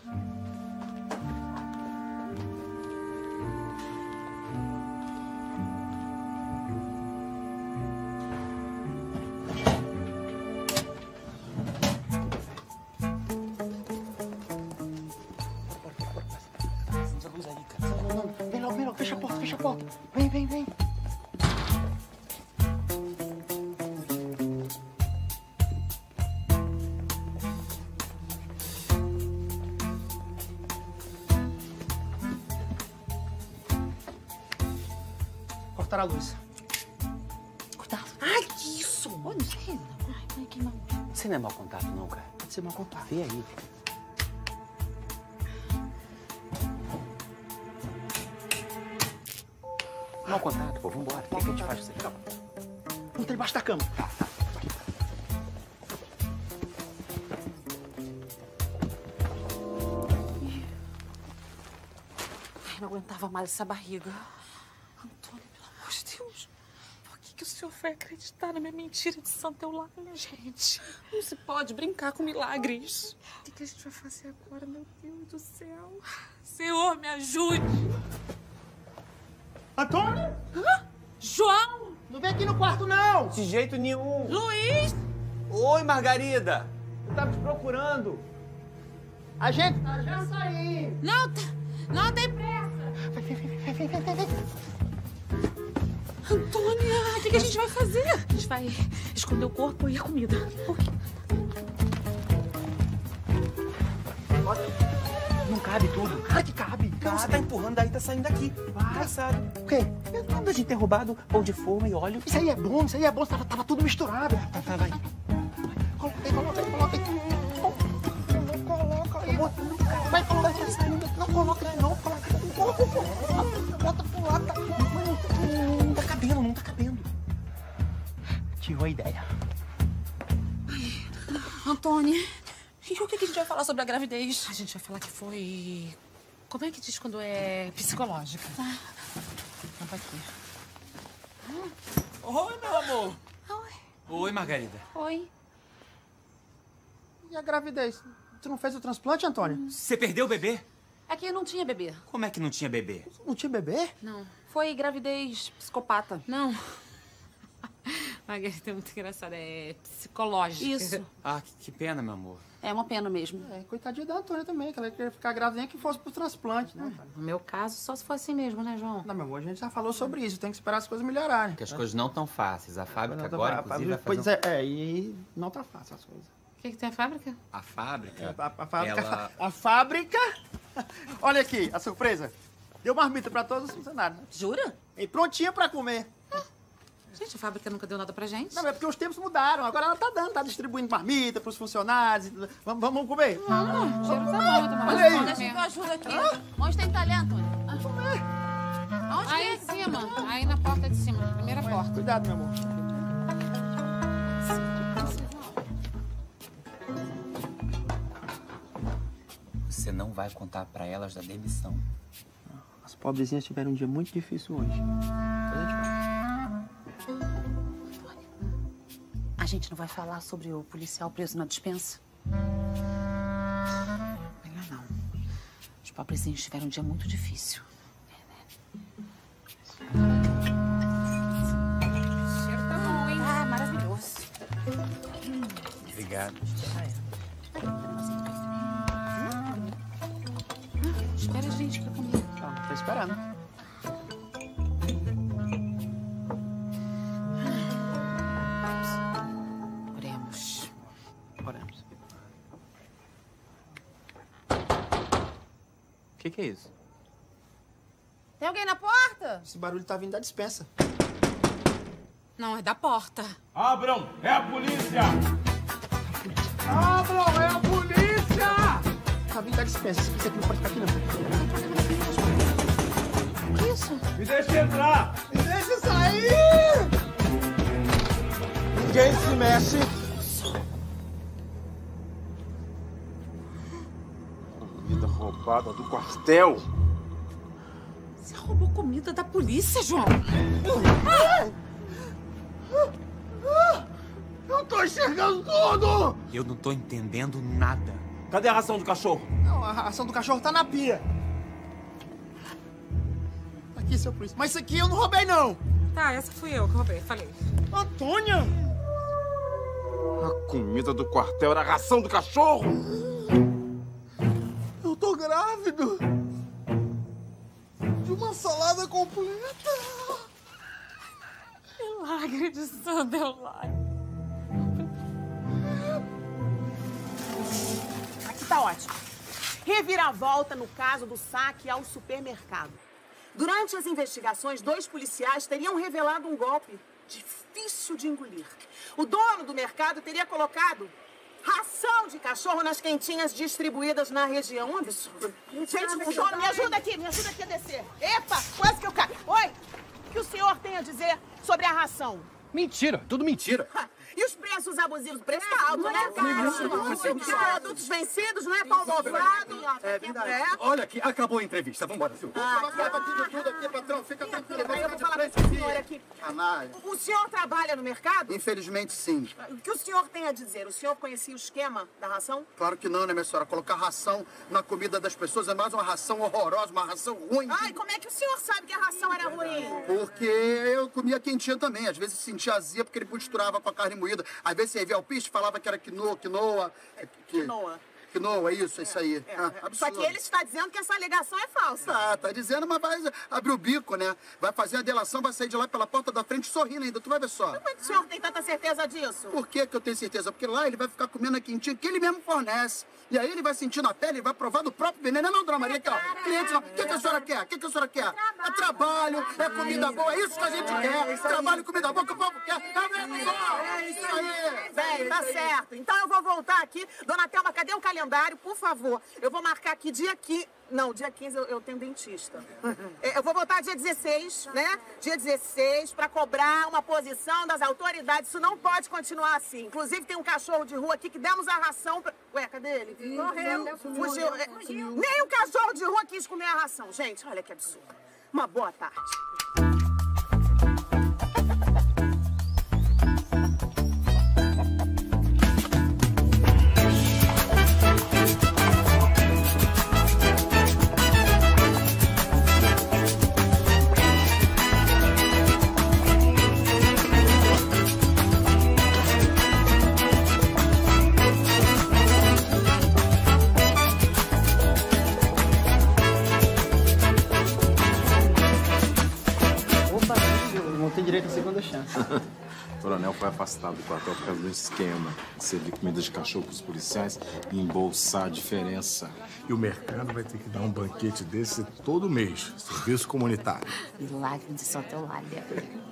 volta. Vem, vem, vem. Cortaram a luz. Cuidado. Ai, que isso? Ô, não sei. Ai, que mal. Você não é mau contato, não, cara. Pode ser mau contato. Vê aí. Mau contato, pô. Vambora. O que a gente faz com você? Calma. Não tem debaixo da cama. Ai, não aguentava mais essa barriga. Antônio, pelo amor de Deus. Por que o senhor foi acreditar na minha mentira de Santa Eulália, gente? Não se pode brincar com milagres. O que a gente vai fazer agora, meu Deus do céu? Senhor, me ajude. Antônio? Hã? João! Não vem aqui no quarto, não! De jeito nenhum. Luiz! Oi, Margarida. Eu tava te procurando. A gente tá já saindo. Não tem pressa. Vem. Antônia, o que a gente vai fazer? A gente vai esconder o corpo e a comida. Não cabe tudo. Claro que cabe. Não, você tá empurrando, daí tá saindo daqui. Engraçado. O quê? Nada de ter roubado pão de forma e óleo. Isso aí é bom. Tava tudo misturado. Tá, vai. Coloca aí. Coloca aí. Vai colocar aí. Não coloca aí, não. Bota pro lado. Não tá cabendo. Tive uma ideia. Antônia, e o que a gente vai falar sobre a gravidez? A gente vai falar que foi... Como é que diz quando é psicológica? Vamos aqui. Oi, meu amor. Oi. Oi, Margarida. Oi. E a gravidez? Tu não fez o transplante, Antônio? Você perdeu o bebê? É que não tinha bebê. Como é que não tinha bebê? Não tinha bebê? Não. Foi gravidez psicopata. Não. Margarida é muito engraçada. É psicológica. Isso. Ah, que pena, meu amor. É uma pena mesmo. Coitadinha da Antônia também, que ela queria ficar grávida nem que fosse pro transplante, né? No meu caso, só se for assim mesmo, né, João? Não, meu amor, a gente já falou sobre isso. Tem que esperar as coisas melhorarem. Porque as coisas não tão fáceis. A fábrica Não, agora, inclusive, vai fazer... Pois e não tá fácil as coisas. O que tem a fábrica? A fábrica? A fábrica... Ela... A fábrica... Olha aqui, a surpresa. Deu marmita pra todos os funcionários. Né? Jura? E prontinha pra comer. Gente, a fábrica nunca deu nada pra gente. Não, é porque os tempos mudaram. Agora ela tá dando, tá distribuindo marmita pros funcionários. Vamos comer? Vamos. Cheiro tá bom, tá Olha aí. Deixa que eu ajudo aqui. Onde tem talento? Vamos comer. Onde Aí que é? em cima. Aí na porta de cima. Primeira porta. Cuidado, meu amor. Você não vai contar pra elas da demissão. As pobrezinhas tiveram um dia muito difícil hoje. Depois a gente vai. A gente não vai falar sobre o policial preso na dispensa? Melhor não. Os pobrezinhos tiveram um dia muito difícil. O cheiro tá bom, hein? Ah, maravilhoso. Obrigado. Espera a gente pra comer. Tô esperando. Oremos. O que é isso? Tem alguém na porta? Esse barulho tá vindo da dispensa. Não, é da porta. Abram! É a polícia! Abram! É a polícia! Tá vindo da dispensa. Isso aqui não pode ficar aqui, não. O que é isso? Me deixa entrar! Me deixa sair! Ninguém se mexe. Comida roubada do quartel. Você roubou comida da polícia, João? Eu tô enxergando tudo! Eu não tô entendendo nada. Cadê a ração do cachorro? Não, a ração do cachorro tá na pia. Aqui, seu polícia. Mas isso aqui eu não roubei, não. Tá, essa fui eu que roubei, falei. Antônia! A comida do quartel era a ração do cachorro. Eu tô grávido. De uma salada com Espoleta! Milagre de Santa Eulália. Aqui tá ótimo. Reviravolta no caso do saque ao supermercado. Durante as investigações, 2 policiais teriam revelado um golpe difícil de engolir. O dono do mercado teria colocado ração de cachorro nas quentinhas distribuídas na região. Um absurdo. Gente, o dono, me ajuda aqui a descer. Epa, quase que eu caio. Oi, o que o senhor tem a dizer sobre a ração? Mentira, tudo mentira. E os preços abusivos? O preço tá alto, né, cara? Produtos vencidos, não é pão mofado. É verdade. Olha aqui, acabou a entrevista. Vambora, Silvio. Tudo aqui, patrão. Fica tranquilo. Eu vou falar com o senhor aqui. Canalha. O senhor trabalha no mercado? Infelizmente, sim. O que o senhor tem a dizer? O senhor conhecia o esquema da ração? Claro que não, né, minha senhora? Colocar ração na comida das pessoas é mais uma ração horrorosa, uma ração ruim. Ai, como é que o senhor sabe que a ração era ruim? Porque eu comia quentinha também. Às vezes sentia azia porque ele misturava com a carne moída. Às vezes servia alpiste, falava que era quinoa. Quinoa, isso aí. Só que ele está dizendo que essa alegação é falsa. Tá dizendo, mas vai abrir o bico, né? Vai fazer a delação, vai sair de lá pela porta da frente sorrindo ainda. Tu vai ver só. Como é que o senhor tem tanta certeza disso? Por que eu tenho certeza? Porque lá ele vai ficar comendo a quentinha que ele mesmo fornece. E aí ele vai sentir na pele, ele vai provar do próprio veneno. Não, dona Maria, aqui, ó. Cliente, não. O que a senhora quer? O que a senhora quer? É trabalho, é comida boa. É isso que a gente quer. Trabalho e comida boa que o povo quer. É isso aí. Bem, tá certo. Então eu vou voltar aqui. Dona Thelma, cadê o calendário? Por favor. Eu vou marcar aqui dia 15. Não, dia 15 eu tenho dentista. Eu vou voltar dia 16, né? Dia 16, pra cobrar uma posição das autoridades. Isso não pode continuar assim. Inclusive, tem um cachorro de rua aqui que demos a ração pra... Ué, cadê ele? Morreu. Fugiu. Nem o cachorro de rua quis comer a ração. Gente, olha que absurdo. Uma boa tarde. Direito à segunda chance. O coronel foi afastado do quartel por causa do esquema de servir comida de cachorro para os policiais e embolsar a diferença. E o mercado vai ter que dar um banquete desse todo mês. Serviço comunitário. Milagre de Santa Eulália.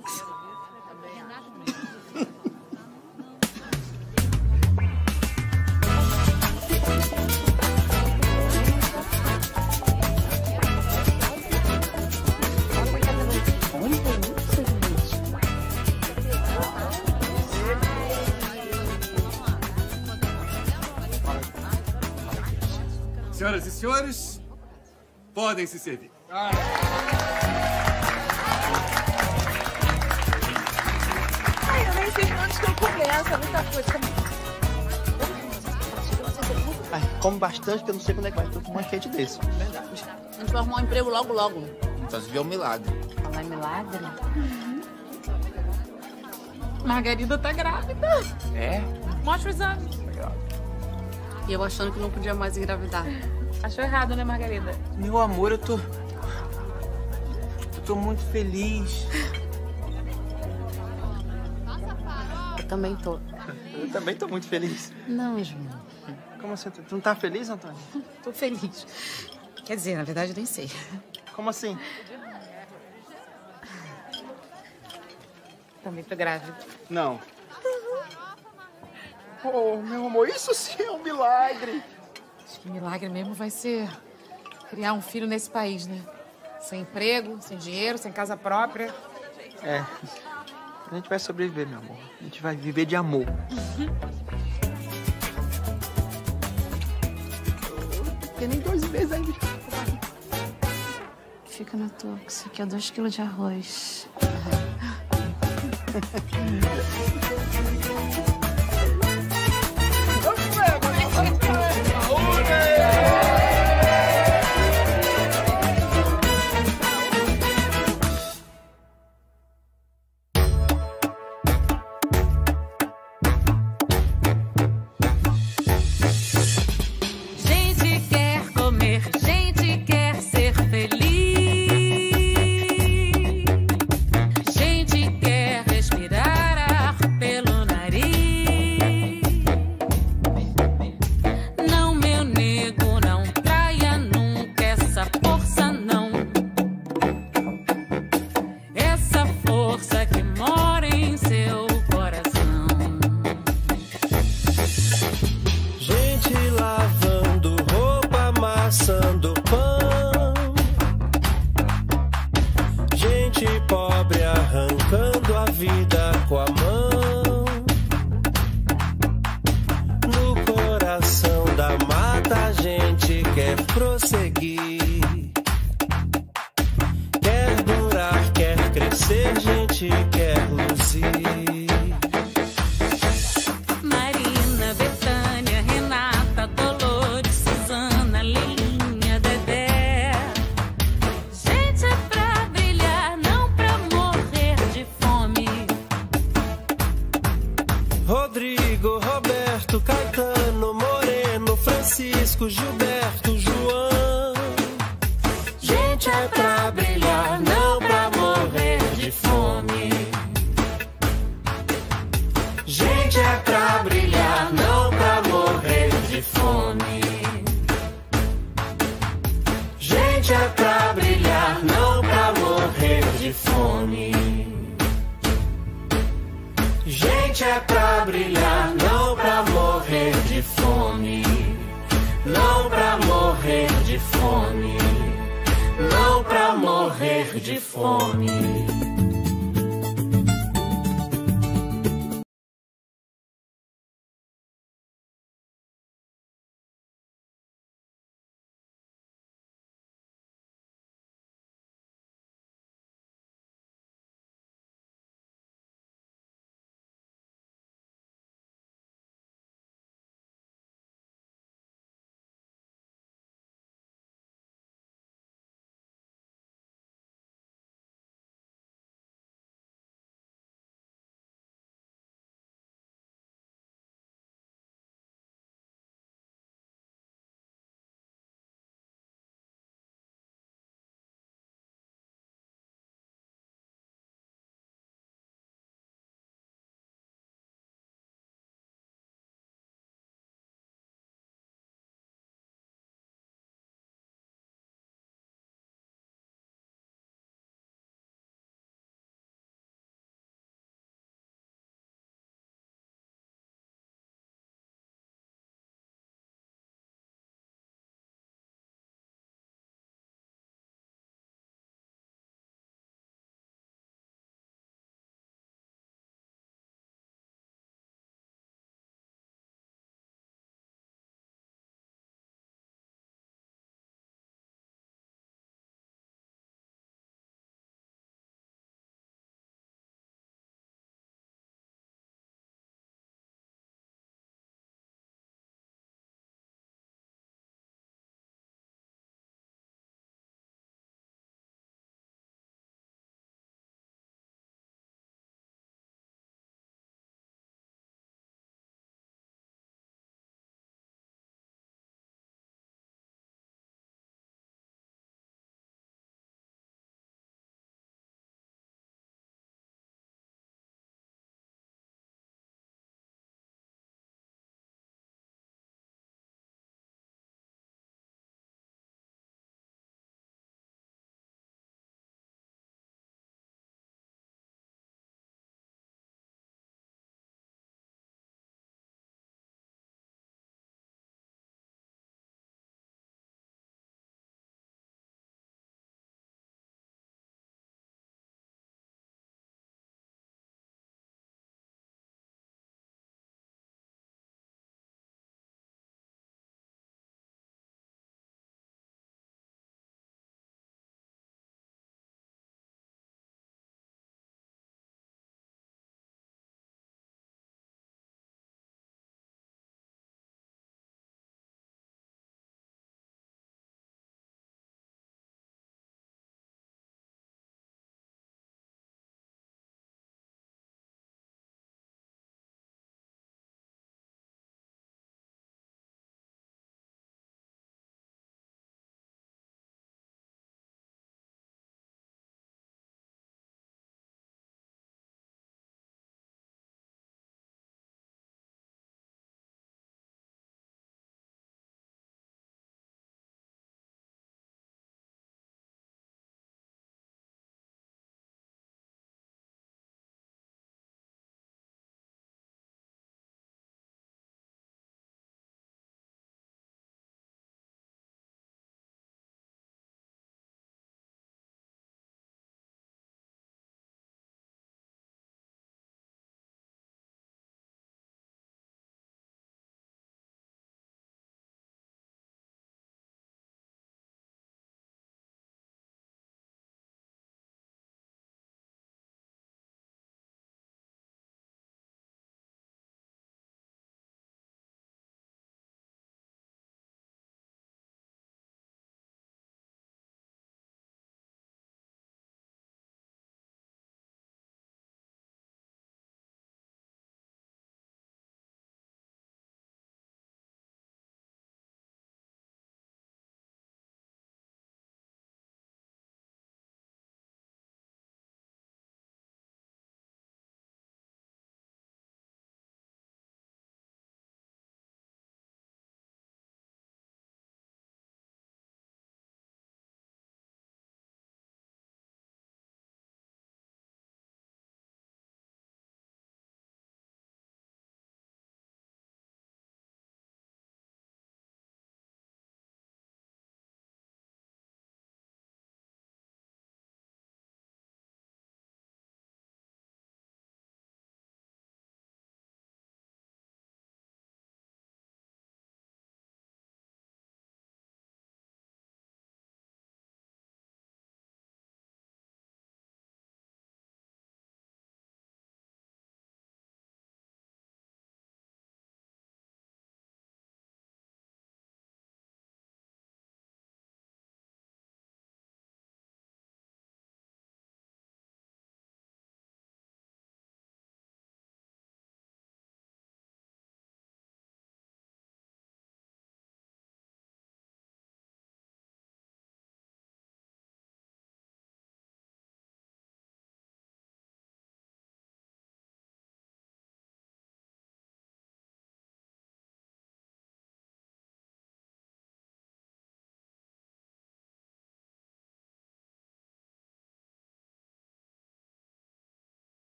Senhoras e senhores, podem se servir. Ai, eu nem sei antes que eu começo, muita coisa. Come bastante, que eu não sei quando é que vai. Tô com um banquete desse. Verdade. A gente vai arrumar um emprego logo, logo. Só se vier um milagre. Falar em milagre? Margarida tá grávida. É? Mostra o exame. E eu achando que não podia mais engravidar. Achou errado, né, Margarida? Meu amor, eu tô muito feliz. Eu também tô. Eu também tô muito feliz. Não, João. Como assim? Tu não tá feliz, Antônio? Tô feliz. Quer dizer, na verdade, eu nem sei. Como assim? Também tô grávida. Não. Oh, meu amor, isso sim é um milagre. Acho que milagre mesmo vai ser criar um filho nesse país, né? Sem emprego, sem dinheiro, sem casa própria. É. A gente vai sobreviver, meu amor. A gente vai viver de amor. Tem nem 2 meses ainda. Fica na tua, que isso aqui é 2 quilos de arroz. Gente quer comer, gente quer ser feliz. prosseguir. Quer durar, quer crescer, gente quer luzir. Marina, Betânia, Renata, Dolores, Suzana, Lilinha, Dedé. Gente é pra brilhar, não pra morrer de fome. Rodrigo, Roberto, Caetano, Moreno, Francisco, Gilberto, João. Gente é pra brilhar, não pra morrer de fome. Gente é pra brilhar, não pra morrer de fome. Gente é pra brilhar, não pra morrer de fome. Gente é pra brilhar.